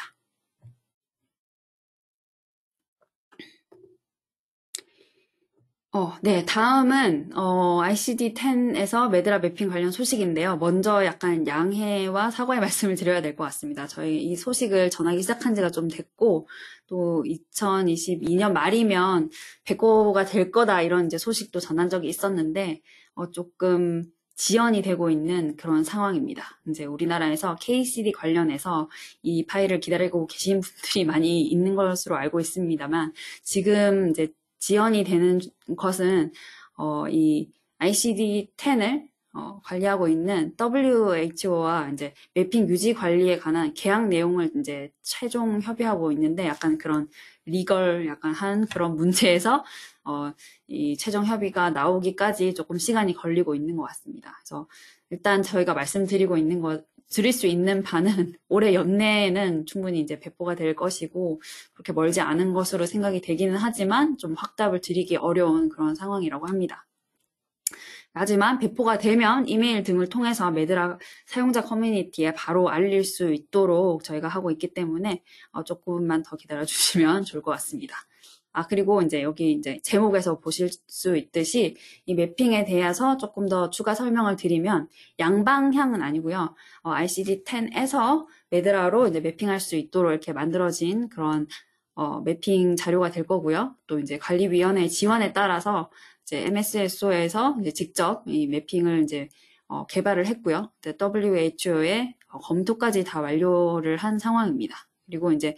네, 다음은 ICD-10에서 메드라 매핑 관련 소식인데요. 먼저 약간 양해와 사과의 말씀을 드려야 될 것 같습니다. 저희 이 소식을 전하기 시작한 지가 좀 됐고, 또 2022년 말이면 배포가 될 거다 이런 이제 소식도 전한 적이 있었는데, 조금 지연이 되고 있는 그런 상황입니다. 이제 우리나라에서 KCD 관련해서 이 파일을 기다리고 계신 분들이 많이 있는 것으로 알고 있습니다만, 지금 이제 지연이 되는 것은 이 ICD-10을 관리하고 있는 WHO와 이제 매핑 유지 관리에 관한 계약 내용을 이제 최종 협의하고 있는데 약간 그런 리걸 약간 한 그런 문제에서 이 최종 협의가 나오기까지 조금 시간이 걸리고 있는 것 같습니다. 그래서 일단 저희가 드릴 수 있는 바는 올해 연내에는 충분히 이제 배포가 될 것이고 그렇게 멀지 않은 것으로 생각이 되기는 하지만 좀 확답을 드리기 어려운 그런 상황이라고 합니다. 하지만 배포가 되면 이메일 등을 통해서 메드라 사용자 커뮤니티에 바로 알릴 수 있도록 저희가 하고 있기 때문에 조금만 더 기다려주시면 좋을 것 같습니다. 그리고 이제 여기 이제 제목에서 보실 수 있듯이 이 매핑에 대해서 조금 더 추가 설명을 드리면 양방향은 아니고요. ICD-10에서 메드라로 이제 매핑할 수 있도록 이렇게 만들어진 그런 매핑 자료가 될 거고요. 또 이제 관리위원회 지원에 따라서 이제 MSSO에서 이제 직접 이 매핑을 이제 개발을 했고요. WHO의 검토까지 다 완료를 한 상황입니다. 그리고 이제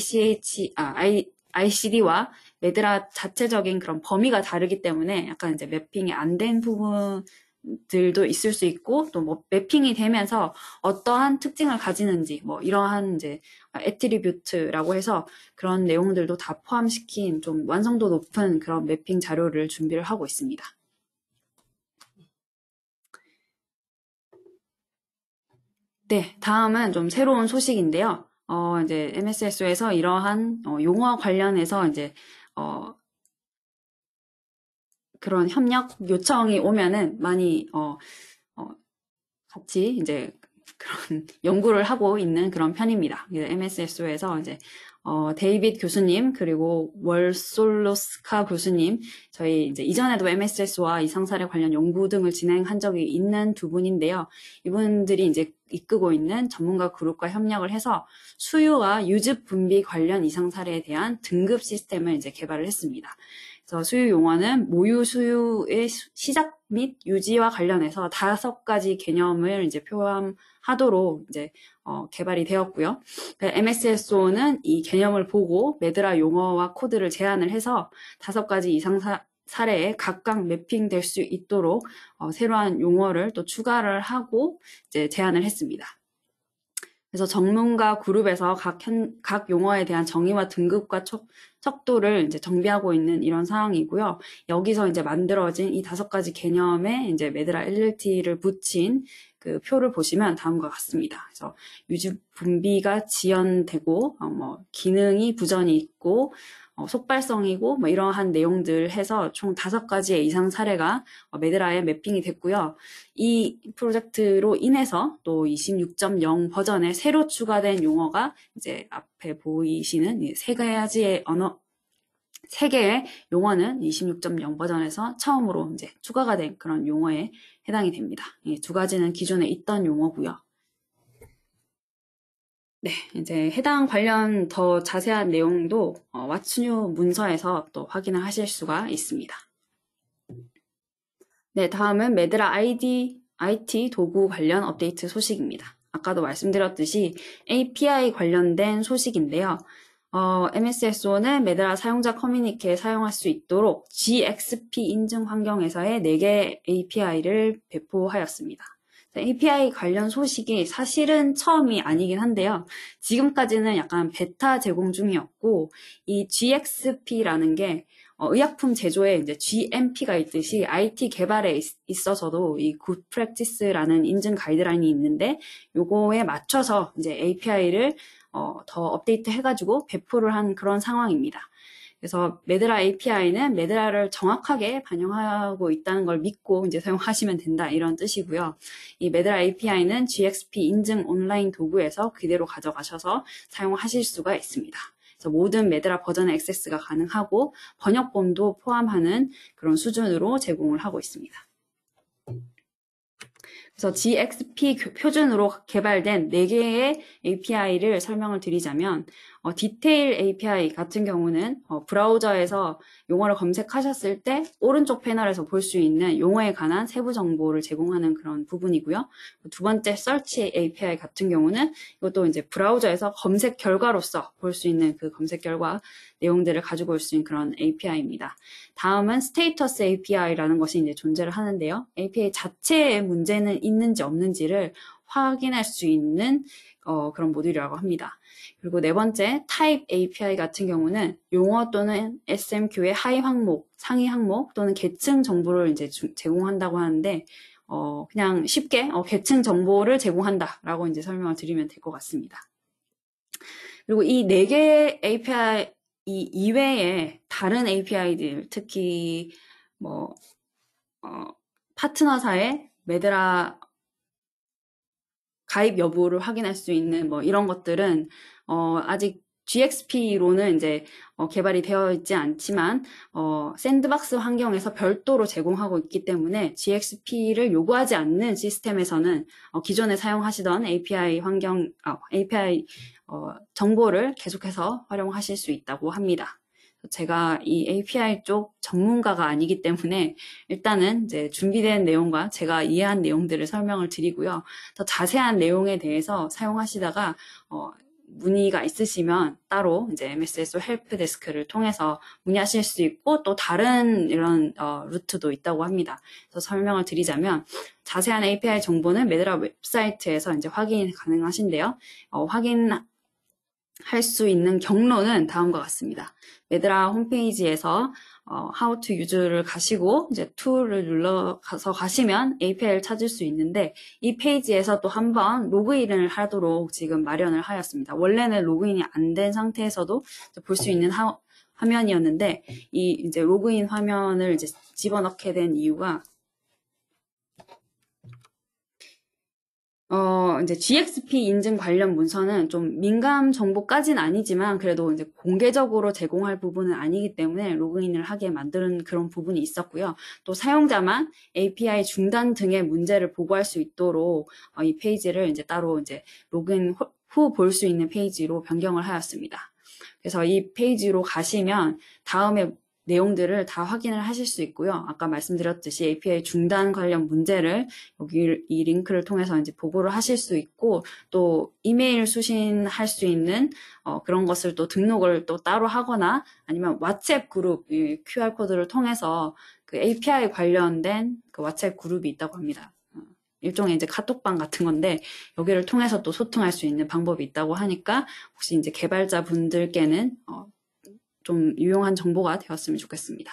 ICD와 메드라 자체적인 그런 범위가 다르기 때문에 약간 이제 매핑이 안 된 부분들도 있을 수 있고 또 뭐 매핑이 되면서 어떠한 특징을 가지는지 뭐 이러한 이제 애트리뷰트라고 해서 그런 내용들도 다 포함시킨 좀 완성도 높은 그런 매핑 자료를 준비를 하고 있습니다. 네, 다음은 좀 새로운 소식인데요. 이제 MSSO에서 이러한 용어 관련해서 이제 그런 협력 요청이 오면은 많이 같이 이제 그런 연구를 하고 있는 그런 편입니다. MSSO에서 이제 데이빗 교수님 그리고 월솔로스카 교수님 저희 이제 이전에도 MSS와 이상사례 관련 연구 등을 진행한 적이 있는 두 분인데요. 이분들이 이제 이끌고 있는 전문가 그룹과 협력을 해서 수유와 유즙 분비 관련 이상사례에 대한 등급 시스템을 이제 개발을 했습니다. 그래서 수유 용어는 모유 수유의 시작 및 유지와 관련해서 5가지 개념을 이제 포함하도록 이제 개발이 되었고요. MSSO는 이 개념을 보고 메드라 용어와 코드를 제안을 해서 5가지 이상 사례에 각각 매핑될 수 있도록 새로운 용어를 또 추가를 하고 이제 제안을 했습니다. 그래서 전문가 그룹에서 각 용어에 대한 정의와 등급과 척도를 이제 정비하고 있는 이런 상황이고요. 여기서 이제 만들어진 이 5가지 개념에 이제 메드라 LLT를 붙인 그 표를 보시면 다음과 같습니다. 그래서 유즙 분비가 지연되고, 기능이 부전이 있고, 속발성이고 뭐 이러한 내용들 해서 총 5가지의 이상 사례가 메드라에 매핑이 됐고요. 이 프로젝트로 인해서 또 26.0 버전에 새로 추가된 용어가 이제 앞에 보이시는 3개의 용어는 26.0 버전에서 처음으로 이제 추가가 된 그런 용어에 해당이 됩니다. 2가지는 기존에 있던 용어고요. 네, 이제 해당 관련 더 자세한 내용도 What's New 문서에서 또 확인을 하실 수가 있습니다. 네, 다음은 메드라 IT 도구 관련 업데이트 소식입니다. 아까도 말씀드렸듯이 API 관련된 소식인데요. MSSO는 메드라 사용자 커뮤니티에 사용할 수 있도록 GXP 인증 환경에서의 4개 API를 배포하였습니다. API 관련 소식이 사실은 처음이 아니긴 한데요. 지금까지는 약간 베타 제공 중이었고, 이 GXP라는 게 의약품 제조에 이제 GMP가 있듯이 IT 개발에 있어서도 이 Good Practice라는 인증 가이드라인이 있는데, 요거에 맞춰서 이제 API를 더 업데이트 해가지고 배포를 한 그런 상황입니다. 그래서 메드라 API는 메드라를 정확하게 반영하고 있다는 걸 믿고 이제 사용하시면 된다 이런 뜻이고요. 이 메드라 API는 GXP 인증 온라인 도구에서 그대로 가져가셔서 사용하실 수가 있습니다. 그래서 모든 메드라 버전의 액세스가 가능하고 번역본도 포함하는 그런 수준으로 제공을 하고 있습니다. 그래서 GXP 표준으로 개발된 4개의 API를 설명을 드리자면 디테일 API 같은 경우는 브라우저에서 용어를 검색하셨을 때 오른쪽 패널에서 볼 수 있는 용어에 관한 세부 정보를 제공하는 그런 부분이고요. 2번째 Search API 같은 경우는 이것도 이제 브라우저에서 검색 결과로서 볼 수 있는 그 검색 결과 내용들을 가지고 올 수 있는 그런 API입니다. 다음은 Status API라는 것이 이제 존재를 하는데요. API 자체에 문제는 있는지 없는지를 확인할 수 있는 그런 모듈이라고 합니다. 그리고 4번째 Type API 같은 경우는 용어 또는 SMQ의 하위 항목, 상위 항목 또는 계층 정보를 이제 제공한다고 하는데 그냥 쉽게 계층 정보를 제공한다라고 이제 설명을 드리면 될 것 같습니다. 그리고 이 4개의 API 이외에 다른 API들, 특히 파트너사의 메드라 가입 여부를 확인할 수 있는 이런 것들은 아직 GXP로는 이제 개발이 되어 있지 않지만 샌드박스 환경에서 별도로 제공하고 있기 때문에 GXP를 요구하지 않는 시스템에서는 기존에 사용하시던 API 정보를 계속해서 활용하실 수 있다고 합니다. 제가 이 API 쪽 전문가가 아니기 때문에 일단은 이제 준비된 내용과 제가 이해한 내용들을 설명을 드리고요. 더 자세한 내용에 대해서 사용하시다가 문의가 있으시면 따로 이제 MSSO 헬프 데스크를 통해서 문의하실 수 있고 또 다른 이런 루트도 있다고 합니다. 그래서 설명을 드리자면 자세한 API 정보는 메드라 웹사이트에서 이제 확인이 가능하신데요. 확인할 수 있는 경로는 다음과 같습니다. 메드라 홈페이지에서 How to Use를 가시고 이제 툴을 눌러서 가시면 API를 찾을 수 있는데 이 페이지에서 또 한번 로그인을 하도록 지금 마련을 하였습니다. 원래는 로그인이 안 된 상태에서도 볼 수 있는 화면이었는데, 이 이제 로그인 화면을 이제 집어넣게 된 이유가, 이제 GXP 인증 관련 문서는 좀 민감 정보까지는 아니지만 그래도 이제 공개적으로 제공할 부분은 아니기 때문에 로그인을 하게 만드는 그런 부분이 있었고요. 또 사용자만 API 중단 등의 문제를 보고할 수 있도록 이 페이지를 이제 따로 이제 로그인 후 볼 수 있는 페이지로 변경을 하였습니다. 그래서 이 페이지로 가시면 다음에 내용들을 다 확인을 하실 수 있고요. 아까 말씀드렸듯이 API 중단 관련 문제를 여기 이 링크를 통해서 이제 보고를 하실 수 있고, 또 이메일 수신할 수 있는 그런 것을 또 등록을 또 따로 하거나 아니면 왓츠앱 그룹 QR 코드를 통해서 그 API 관련된 그 왓츠앱 그룹이 있다고 합니다. 일종의 이제 카톡방 같은 건데 여기를 통해서 또 소통할 수 있는 방법이 있다고 하니까 혹시 이제 개발자 분들께는 좀 유용한 정보가 되었으면 좋겠습니다.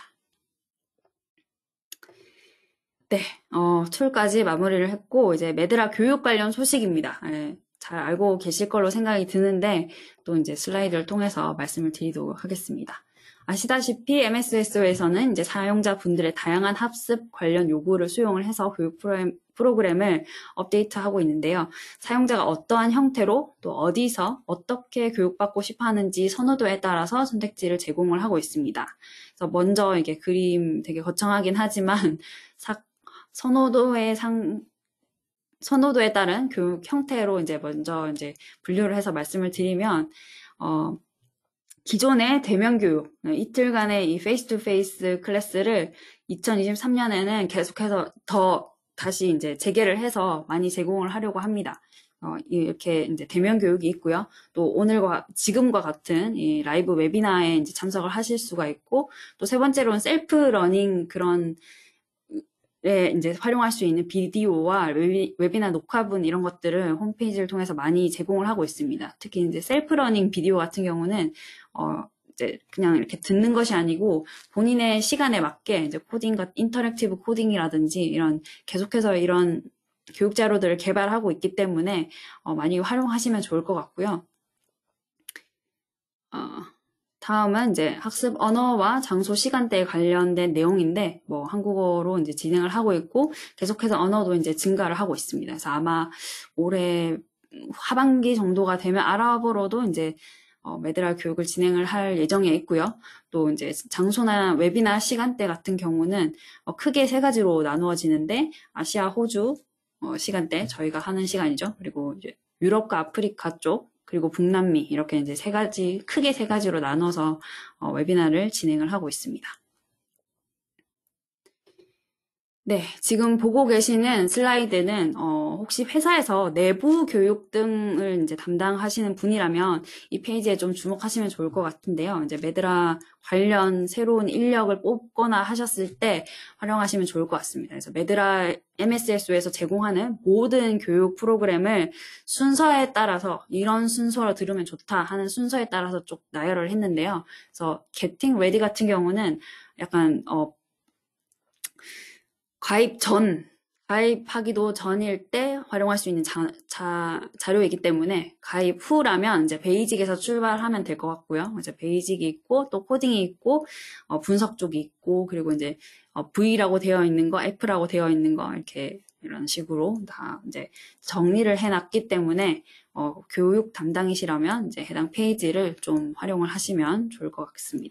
네, 툴까지 마무리를 했고, 이제 메드라 교육 관련 소식입니다. 잘 알고 계실 걸로 생각이 드는데, 또 이제 슬라이드를 통해서 말씀을 드리도록 하겠습니다. 아시다시피 MSSO에서는 이제 사용자분들의 다양한 학습 관련 요구를 수용을 해서 교육 프로그램을 업데이트하고 있는데요. 사용자가 어떠한 형태로 또 어디서 어떻게 교육받고 싶어 하는지 선호도에 따라서 선택지를 제공을 하고 있습니다. 그래서 먼저 이게 그림 되게 거창하긴 하지만 선호도에 따른 교육 형태로 이제 먼저 이제 분류를 해서 말씀을 드리면, 기존의 대면 교육, 이틀간의 이 페이스 투 페이스 클래스를 2023년에는 계속해서 다시 이제 재개를 해서 많이 제공을 하려고 합니다. 이렇게 이제 대면 교육이 있고요. 또 지금과 같은 이 라이브 웨비나에 이제 참석을 하실 수가 있고, 또 세 번째로는 셀프 러닝 그런 이제 활용할 수 있는 비디오와 웨비나 녹화분 이런 것들을 홈페이지를 통해서 많이 제공을 하고 있습니다. 특히 이제 셀프 러닝 비디오 같은 경우는 이제 그냥 이렇게 듣는 것이 아니고 본인의 시간에 맞게 이제 인터랙티브 코딩이라든지 이런 계속해서 이런 교육 자료들을 개발하고 있기 때문에 많이 활용하시면 좋을 것 같고요. 다음은 이제 학습 언어와 장소 시간대에 관련된 내용인데, 한국어로 이제 진행을 하고 있고, 계속해서 언어도 이제 증가를 하고 있습니다. 그래서 아마 올해 하반기 정도가 되면 아랍어로도 이제, 메드라 교육을 진행을 할 예정에 있고요. 또 이제 장소나 웨비나 시간대 같은 경우는 크게 세 가지로 나누어지는데, 아시아, 호주, 시간대, 저희가 하는 시간이죠. 그리고 이제 유럽과 아프리카 쪽, 그리고 북남미 이렇게 이제 크게 세 가지로 나눠서 웨비나를 진행을 하고 있습니다. 네, 지금 보고 계시는 슬라이드는 혹시 회사에서 내부 교육 등을 이제 담당하시는 분이라면 이 페이지에 좀 주목하시면 좋을 것 같은데요. 이제 메드라 관련 새로운 인력을 뽑거나 하셨을 때 활용하시면 좋을 것 같습니다. 그래서 메드라 MSSO에서 제공하는 모든 교육 프로그램을 순서에 따라서 이런 순서로 들으면 좋다 하는 순서에 따라서 쭉 나열을 했는데요. 그래서 Getting Ready 같은 경우는 약간 가입하기도 전일 때 활용할 수 있는 자료이기 때문에 가입 후라면 이제 베이직에서 출발하면 될 것 같고요. 이제 베이직이 있고 또 코딩이 있고 분석 쪽이 있고 그리고 이제 V라고 되어 있는 거, F라고 되어 있는 거 이렇게 이런 식으로 다 이제 정리를 해놨기 때문에 교육 담당이시라면 이제 해당 페이지를 좀 활용을 하시면 좋을 것 같습니다.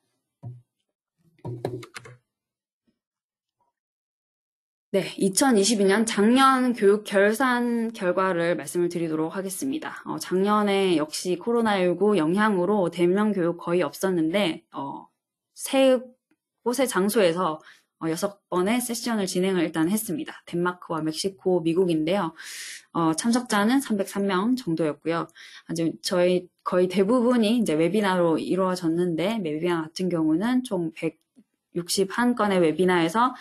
네, 2022년 작년 교육 결산 결과를 말씀을 드리도록 하겠습니다. 작년에 역시 코로나19 영향으로 대면 교육 거의 없었는데 세 곳의 장소에서 6번의 세션을 진행을 일단 했습니다. 덴마크와 멕시코, 미국인데요. 참석자는 303명 정도였고요. 저희 거의 대부분이 이제 웨비나로 이루어졌는데 웨비나 같은 경우는 총 161건의 웨비나에서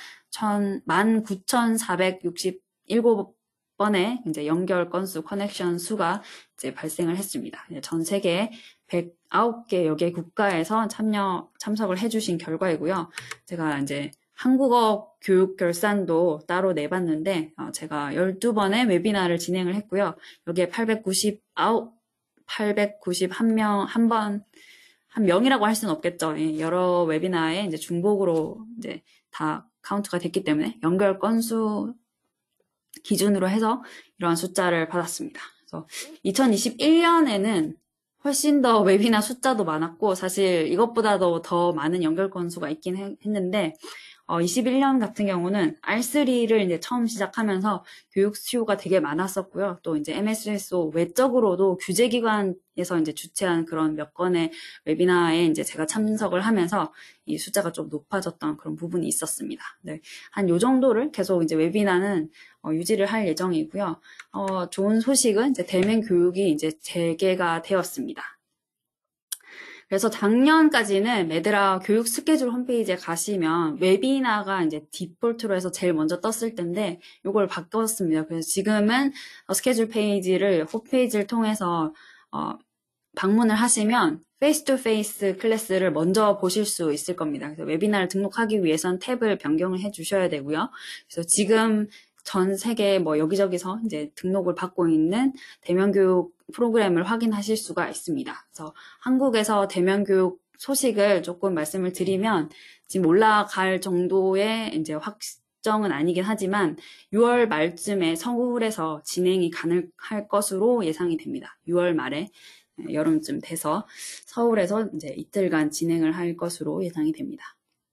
19,467번의 이제 연결 건수, 커넥션 수가 이제 발생을 했습니다. 전 세계 109개 여개 국가에서 참석을 해주신 결과이고요. 제가 이제 한국어 교육 결산도 따로 내봤는데, 제가 12번의 웨비나를 진행을 했고요. 여기에 891명, 한 명이라고 할 수는 없겠죠. 여러 웨비나에 이제 중복으로 이제 다 카운트가 됐기 때문에 연결 건수 기준으로 해서 이러한 숫자를 받았습니다. 그래서 2021년에는 훨씬 더 웨비나 숫자도 많았고 사실 이것보다도 더 많은 연결 건수가 있긴 했는데 21년 같은 경우는 R3를 이제 처음 시작하면서 교육 수요가 되게 많았었고요. 또 이제 MSSO 외적으로도 규제기관에서 이제 주최한 그런 몇 건의 웨비나에 이제 제가 참석을 하면서 이 숫자가 좀 높아졌던 그런 부분이 있었습니다. 네. 한 요 정도를 계속 이제 웨비나는 유지를 할 예정이고요. 좋은 소식은 이제 대면 교육이 이제 재개가 되었습니다. 그래서 작년까지는 메드라 교육 스케줄 홈페이지에 가시면 웨비나가 이제 디폴트로 해서 제일 먼저 떴을 텐데 이걸 바꿨습니다. 그래서 지금은 스케줄 페이지를 홈페이지를 통해서 방문을 하시면 페이스 투 페이스 클래스를 먼저 보실 수 있을 겁니다. 그래서 웨비나를 등록하기 위해선 탭을 변경을 해 주셔야 되고요. 그래서 지금 전 세계 뭐 여기저기서 이제 등록을 받고 있는 대면 교육 프로그램을 확인하실 수가 있습니다. 그래서 한국에서 대면 교육 소식을 조금 말씀을 드리면 지금 올라갈 정도의 이제 확정은 아니긴 하지만 6월 말쯤에 서울에서 진행이 가능할 것으로 예상이 됩니다. 6월 말에 여름쯤 돼서 서울에서 이제 이틀간 진행을 할 것으로 예상이 됩니다.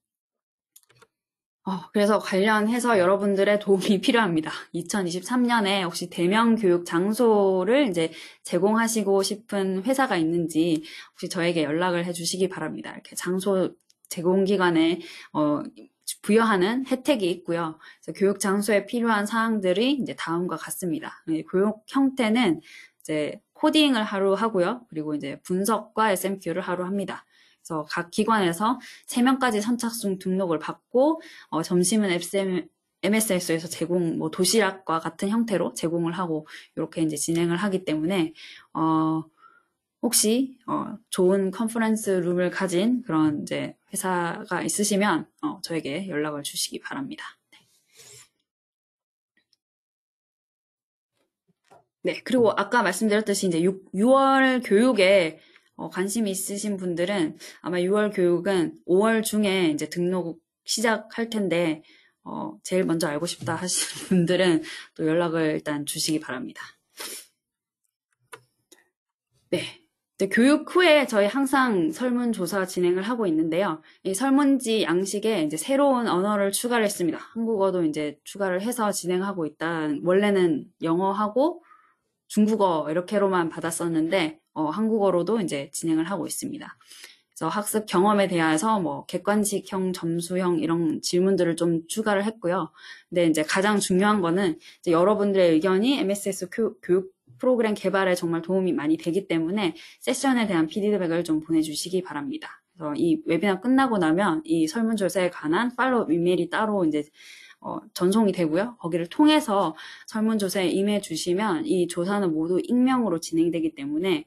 그래서 관련해서 여러분들의 도움이 필요합니다. 2023년에 혹시 대면 교육 장소를 이제 제공하시고 싶은 회사가 있는지 혹시 저에게 연락을 해주시기 바랍니다. 이렇게 장소 제공기관에 부여하는 혜택이 있고요. 그래서 교육 장소에 필요한 사항들이 이제 다음과 같습니다. 교육 형태는 이제 코딩을 하루 하고요. 그리고 이제 분석과 SMQ를 하루 합니다. 그래서 각 기관에서 3명까지 선착순 등록을 받고 점심은 MSS에서 제공 도시락과 같은 형태로 제공을 하고 이렇게 이제 진행을 하기 때문에 혹시 좋은 컨퍼런스 룸을 가진 그런 이제 회사가 있으시면 저에게 연락을 주시기 바랍니다. 네, 그리고 아까 말씀드렸듯이 이제 6월 교육에 관심이 있으신 분들은 아마 6월 교육은 5월 중에 이제 등록 시작할 텐데 제일 먼저 알고 싶다 하시는 분들은 또 연락을 일단 주시기 바랍니다. 네. 교육 후에 저희 항상 설문조사 진행을 하고 있는데요. 이 설문지 양식에 이제 새로운 언어를 추가를 했습니다. 한국어도 이제 추가를 해서 진행하고 있다. 원래는 영어하고 중국어 이렇게로만 받았었는데 한국어로도 이제 진행을 하고 있습니다. 그래서 학습 경험에 대해서 뭐 객관식형, 점수형 이런 질문들을 좀 추가를 했고요. 근데 이제 가장 중요한 거는 이제 여러분들의 의견이 MSS 교육 프로그램 개발에 정말 도움이 많이 되기 때문에 세션에 대한 피드백을 좀 보내주시기 바랍니다. 그래서 이 웨비나 끝나고 나면 이 설문조사에 관한 팔로우 이메일이 따로 이제 전송이 되고요. 거기를 통해서 설문조사에 임해 주시면 이 조사는 모두 익명으로 진행되기 때문에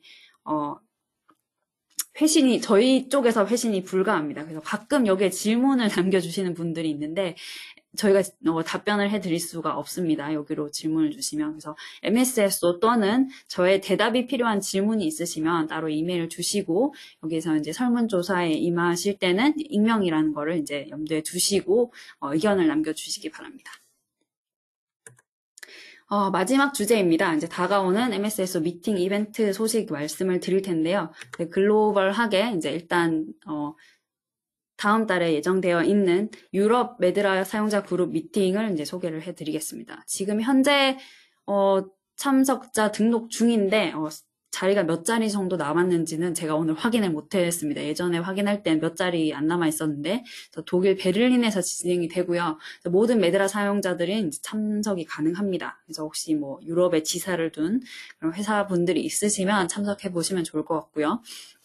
저희 쪽에서 회신이 불가합니다. 그래서 가끔 여기에 질문을 남겨주시는 분들이 있는데 저희가 답변을 해드릴 수가 없습니다. 여기로 질문을 주시면. 그래서 MSSO 또는 저의 대답이 필요한 질문이 있으시면 따로 이메일을 주시고 여기서 이제 설문조사에 임하실 때는 익명이라는 거를 이제 염두에 두시고 의견을 남겨주시기 바랍니다. 마지막 주제입니다. 이제 다가오는 MSSO 미팅 이벤트 소식 말씀을 드릴 텐데요. 글로벌하게 이제 일단 다음 달에 예정되어 있는 유럽 메드라 사용자 그룹 미팅을 이제 소개를 해드리겠습니다. 지금 현재 참석자 등록 중인데 자리가 몇 자리 정도 남았는지는 제가 오늘 확인을 못했습니다. 예전에 확인할 땐 몇 자리 안 남아 있었는데 독일 베를린에서 진행이 되고요. 모든 메드라 사용자들이 이제 참석이 가능합니다. 그래서 혹시 뭐 유럽에 지사를 둔 그런 회사분들이 있으시면 참석해 보시면 좋을 것 같고요.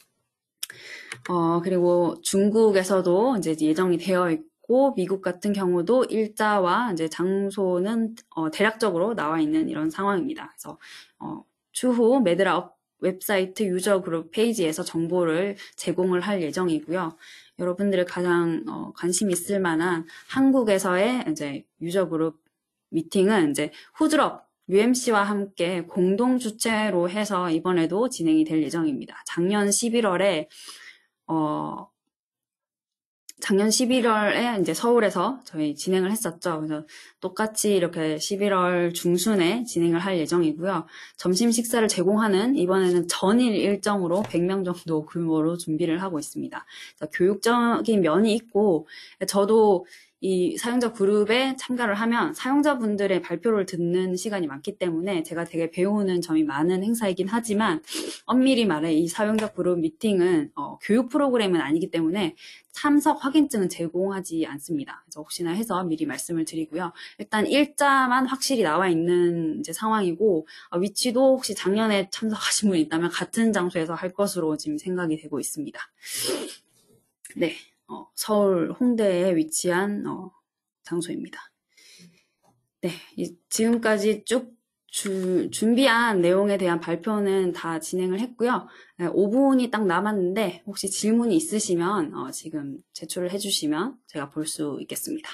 그리고 중국에서도 이제 예정이 되어 있고 미국 같은 경우도 일자와 이제 장소는 대략적으로 나와 있는 이런 상황입니다. 그래서 추후 메드라 웹사이트 유저 그룹 페이지에서 정보를 제공을 할 예정이고요. 여러분들이 가장 관심 있을 만한 한국에서의 이제 유저 그룹 미팅은 이제 후드럽 UMC와 함께 공동 주최로 해서 이번에도 진행이 될 예정입니다. 작년 11월에 작년 11월에 이제 서울에서 저희 진행을 했었죠. 그래서 똑같이 이렇게 11월 중순에 진행을 할 예정이고요. 점심 식사를 제공하는 이번에는 전일 일정으로 100명 정도 규모로 준비를 하고 있습니다. 교육적인 면이 있고, 저도 이 사용자 그룹에 참가를 하면 사용자분들의 발표를 듣는 시간이 많기 때문에 제가 되게 배우는 점이 많은 행사이긴 하지만, 엄밀히 말해 이 사용자 그룹 미팅은 교육 프로그램은 아니기 때문에 참석 확인증은 제공하지 않습니다. 그래서 혹시나 해서 미리 말씀을 드리고요. 일단 일자만 확실히 나와 있는 이제 상황이고, 위치도 혹시 작년에 참석하신 분이 있다면 같은 장소에서 할 것으로 지금 생각이 되고 있습니다. 네, 서울 홍대에 위치한 장소입니다. 네, 지금까지 쭉 준비한 내용에 대한 발표는 다 진행을 했고요. 5분이 딱 남았는데 혹시 질문이 있으시면 지금 제출을 해주시면 제가 볼 수 있겠습니다.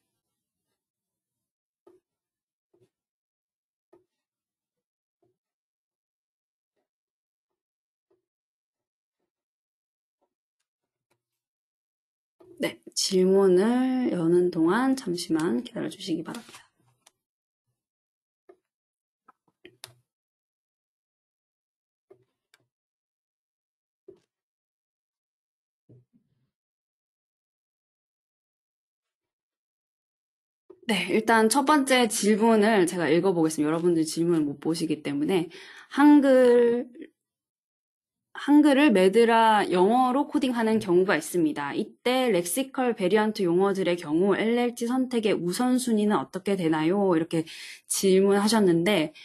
네, 질문을 여는 동안 잠시만 기다려주시기 바랍니다. 네, 일단 첫 번째 질문을 제가 읽어보겠습니다. 여러분들 질문을 못 보시기 때문에 한글을 매드라 영어로 코딩하는 경우가 있습니다. 이때 렉시컬 베리언트 용어들의 경우 LLT 선택의 우선순위는 어떻게 되나요? 이렇게 질문하셨는데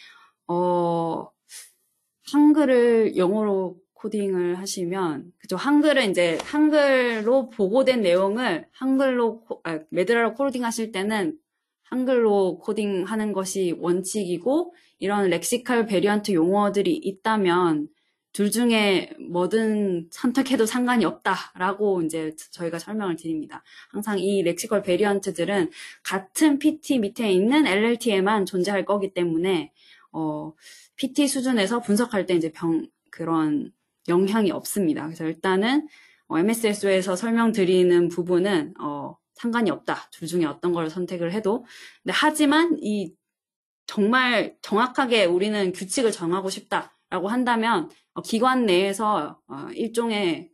한글을 영어로 코딩을 하시면, 그죠? 한글은 이제 한글로 보고된 내용을 매드라로 코딩 하실 때는 한글로 코딩하는 것이 원칙이고, 이런 렉시컬 베리언트 용어들이 있다면 둘 중에 뭐든 선택해도 상관이 없다라고 이제 저희가 설명을 드립니다. 항상 이 렉시컬 베리언트들은 같은 PT 밑에 있는 LLT에만 존재할 거기 때문에 PT 수준에서 분석할 때 이제 그런 영향이 없습니다. 그래서 일단은 MSSO에서 설명드리는 부분은 상관이 없다. 둘 중에 어떤 걸 선택을 해도. 근데 하지만 정말 정확하게 우리는 규칙을 정하고 싶다라고 한다면 기관 내에서 일종의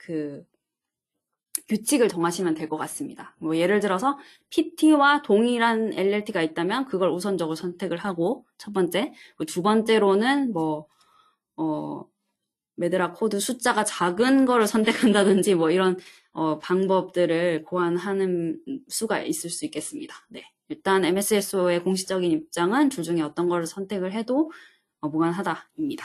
규칙을 정하시면 될 것 같습니다. 뭐 예를 들어서 PT와 동일한 LLT가 있다면 그걸 우선적으로 선택을 하고, 첫 번째. 두 번째로는 매드라 코드 숫자가 작은 거를 선택한다든지 이런 방법들을 고안하는 수가 있을 수 있겠습니다. 네. 일단 MSSO의 공식적인 입장은 둘 중에 어떤 거를 선택을 해도 무관하다입니다.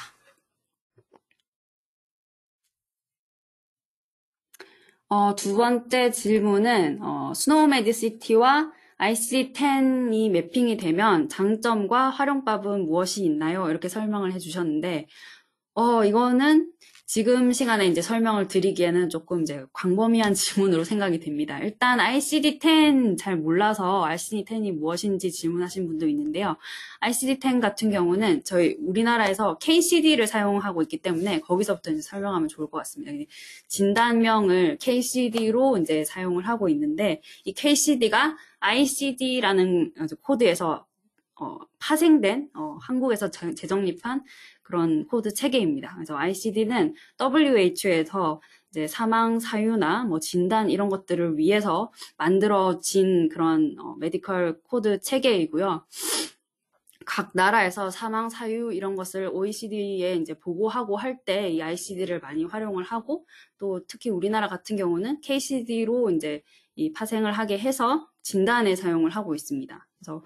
두 번째 질문은 스노우매드 시티와 IC10이 매핑이 되면 장점과 활용법은 무엇이 있나요? 이렇게 설명을 해주셨는데, 이거는 지금 시간에 이제 설명을 드리기에는 조금 이제 광범위한 질문으로 생각이 됩니다. 일단 ICD-10 잘 몰라서 ICD-10이 무엇인지 질문하신 분도 있는데요. ICD-10 같은 경우는 저희 우리나라에서 KCD를 사용하고 있기 때문에 거기서부터 이제 설명하면 좋을 것 같습니다. 진단명을 KCD로 이제 사용을 하고 있는데, 이 KCD가 ICD라는 코드에서 파생된 한국에서 재정립한 그런 코드 체계입니다. 그래서 ICD는 WHO에서 이제 사망 사유나 진단 이런 것들을 위해서 만들어진 그런 메디컬 코드 체계이고요. 각 나라에서 사망 사유 이런 것을 OECD에 이제 보고하고 할 때 이 ICD를 많이 활용을 하고, 또 특히 우리나라 같은 경우는 KCD로 이제 이 파생을 하게 해서 진단에 사용을 하고 있습니다. 그래서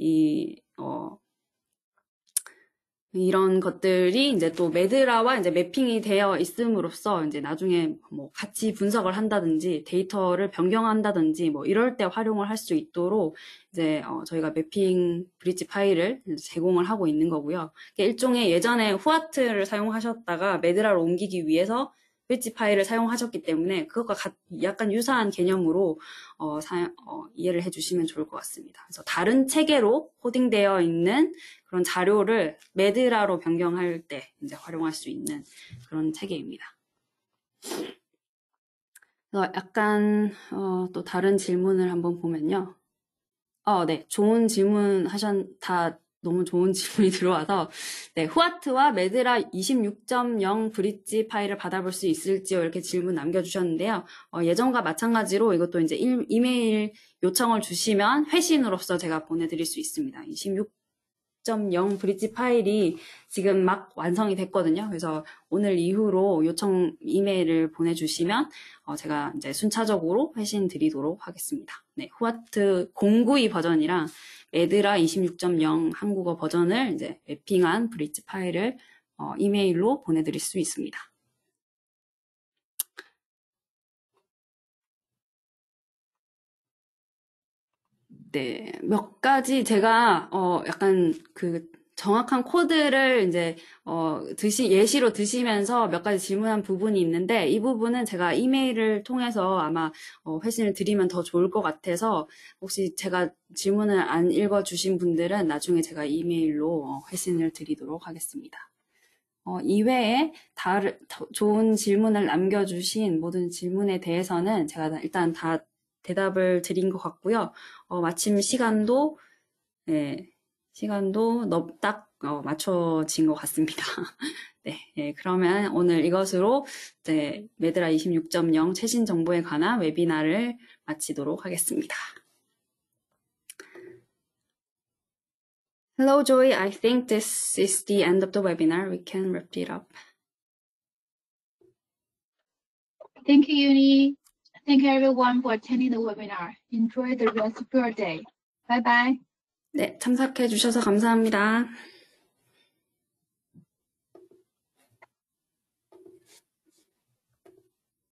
이런 것들이 이제 또 매드라와 이제 매핑이 되어 있음으로써 이제 나중에 같이 분석을 한다든지 데이터를 변경한다든지 이럴 때 활용을 할 수 있도록 이제 저희가 매핑 브릿지 파일을 제공을 하고 있는 거고요. 일종의 예전에 후아트를 사용하셨다가 매드라로 옮기기 위해서 브릿지 파일을 사용하셨기 때문에 그것과 약간 유사한 개념으로 이해를 해주시면 좋을 것 같습니다. 그래서 다른 체계로 코딩되어 있는 그런 자료를 매드라로 변경할 때 이제 활용할 수 있는 그런 체계입니다. 그래서 약간 또 다른 질문을 한번 보면요. 네. 좋은 질문 다 너무 좋은 질문이 들어와서, 네. 후아트와 메드라 26.0 브릿지 파일을 받아볼 수 있을지요? 이렇게 질문 남겨주셨는데요. 예전과 마찬가지로 이것도 이제 이메일 요청을 주시면 회신으로서 제가 보내드릴 수 있습니다. 26.0 브릿지 파일이 지금 막 완성이 됐거든요. 그래서 오늘 이후로 요청 이메일을 보내주시면 제가 이제 순차적으로 회신 드리도록 하겠습니다. 네, 후아트 092 버전이랑 메드라 26.0 한국어 버전을 이제 맵핑한 브릿지 파일을 이메일로 보내드릴 수 있습니다. 네, 몇 가지 제가 약간 그 정확한 코드를 이제 예시로 드시면서 몇 가지 질문한 부분이 있는데 이 부분은 제가 이메일을 통해서 아마 회신을 드리면 더 좋을 것 같아서 혹시 제가 질문을 안 읽어주신 분들은 나중에 제가 이메일로 회신을 드리도록 하겠습니다. 이외에 좋은 질문을 남겨주신 모든 질문에 대해서는 제가 일단 다 대답을 드린 것 같고요. 마침 시간도 딱 맞춰진 것 같습니다. 네, 그러면 오늘 이것으로 이제 메드라 26.0 최신 정보에 관한 웨비나를 마치도록 하겠습니다. Hello, Joy. I think this is the end of the webinar. We can wrap it up. Thank you, Uni. Thank you, everyone, for attending the webinar. Enjoy the rest of your day. Bye-bye. 네, 참석해 주셔서 감사합니다.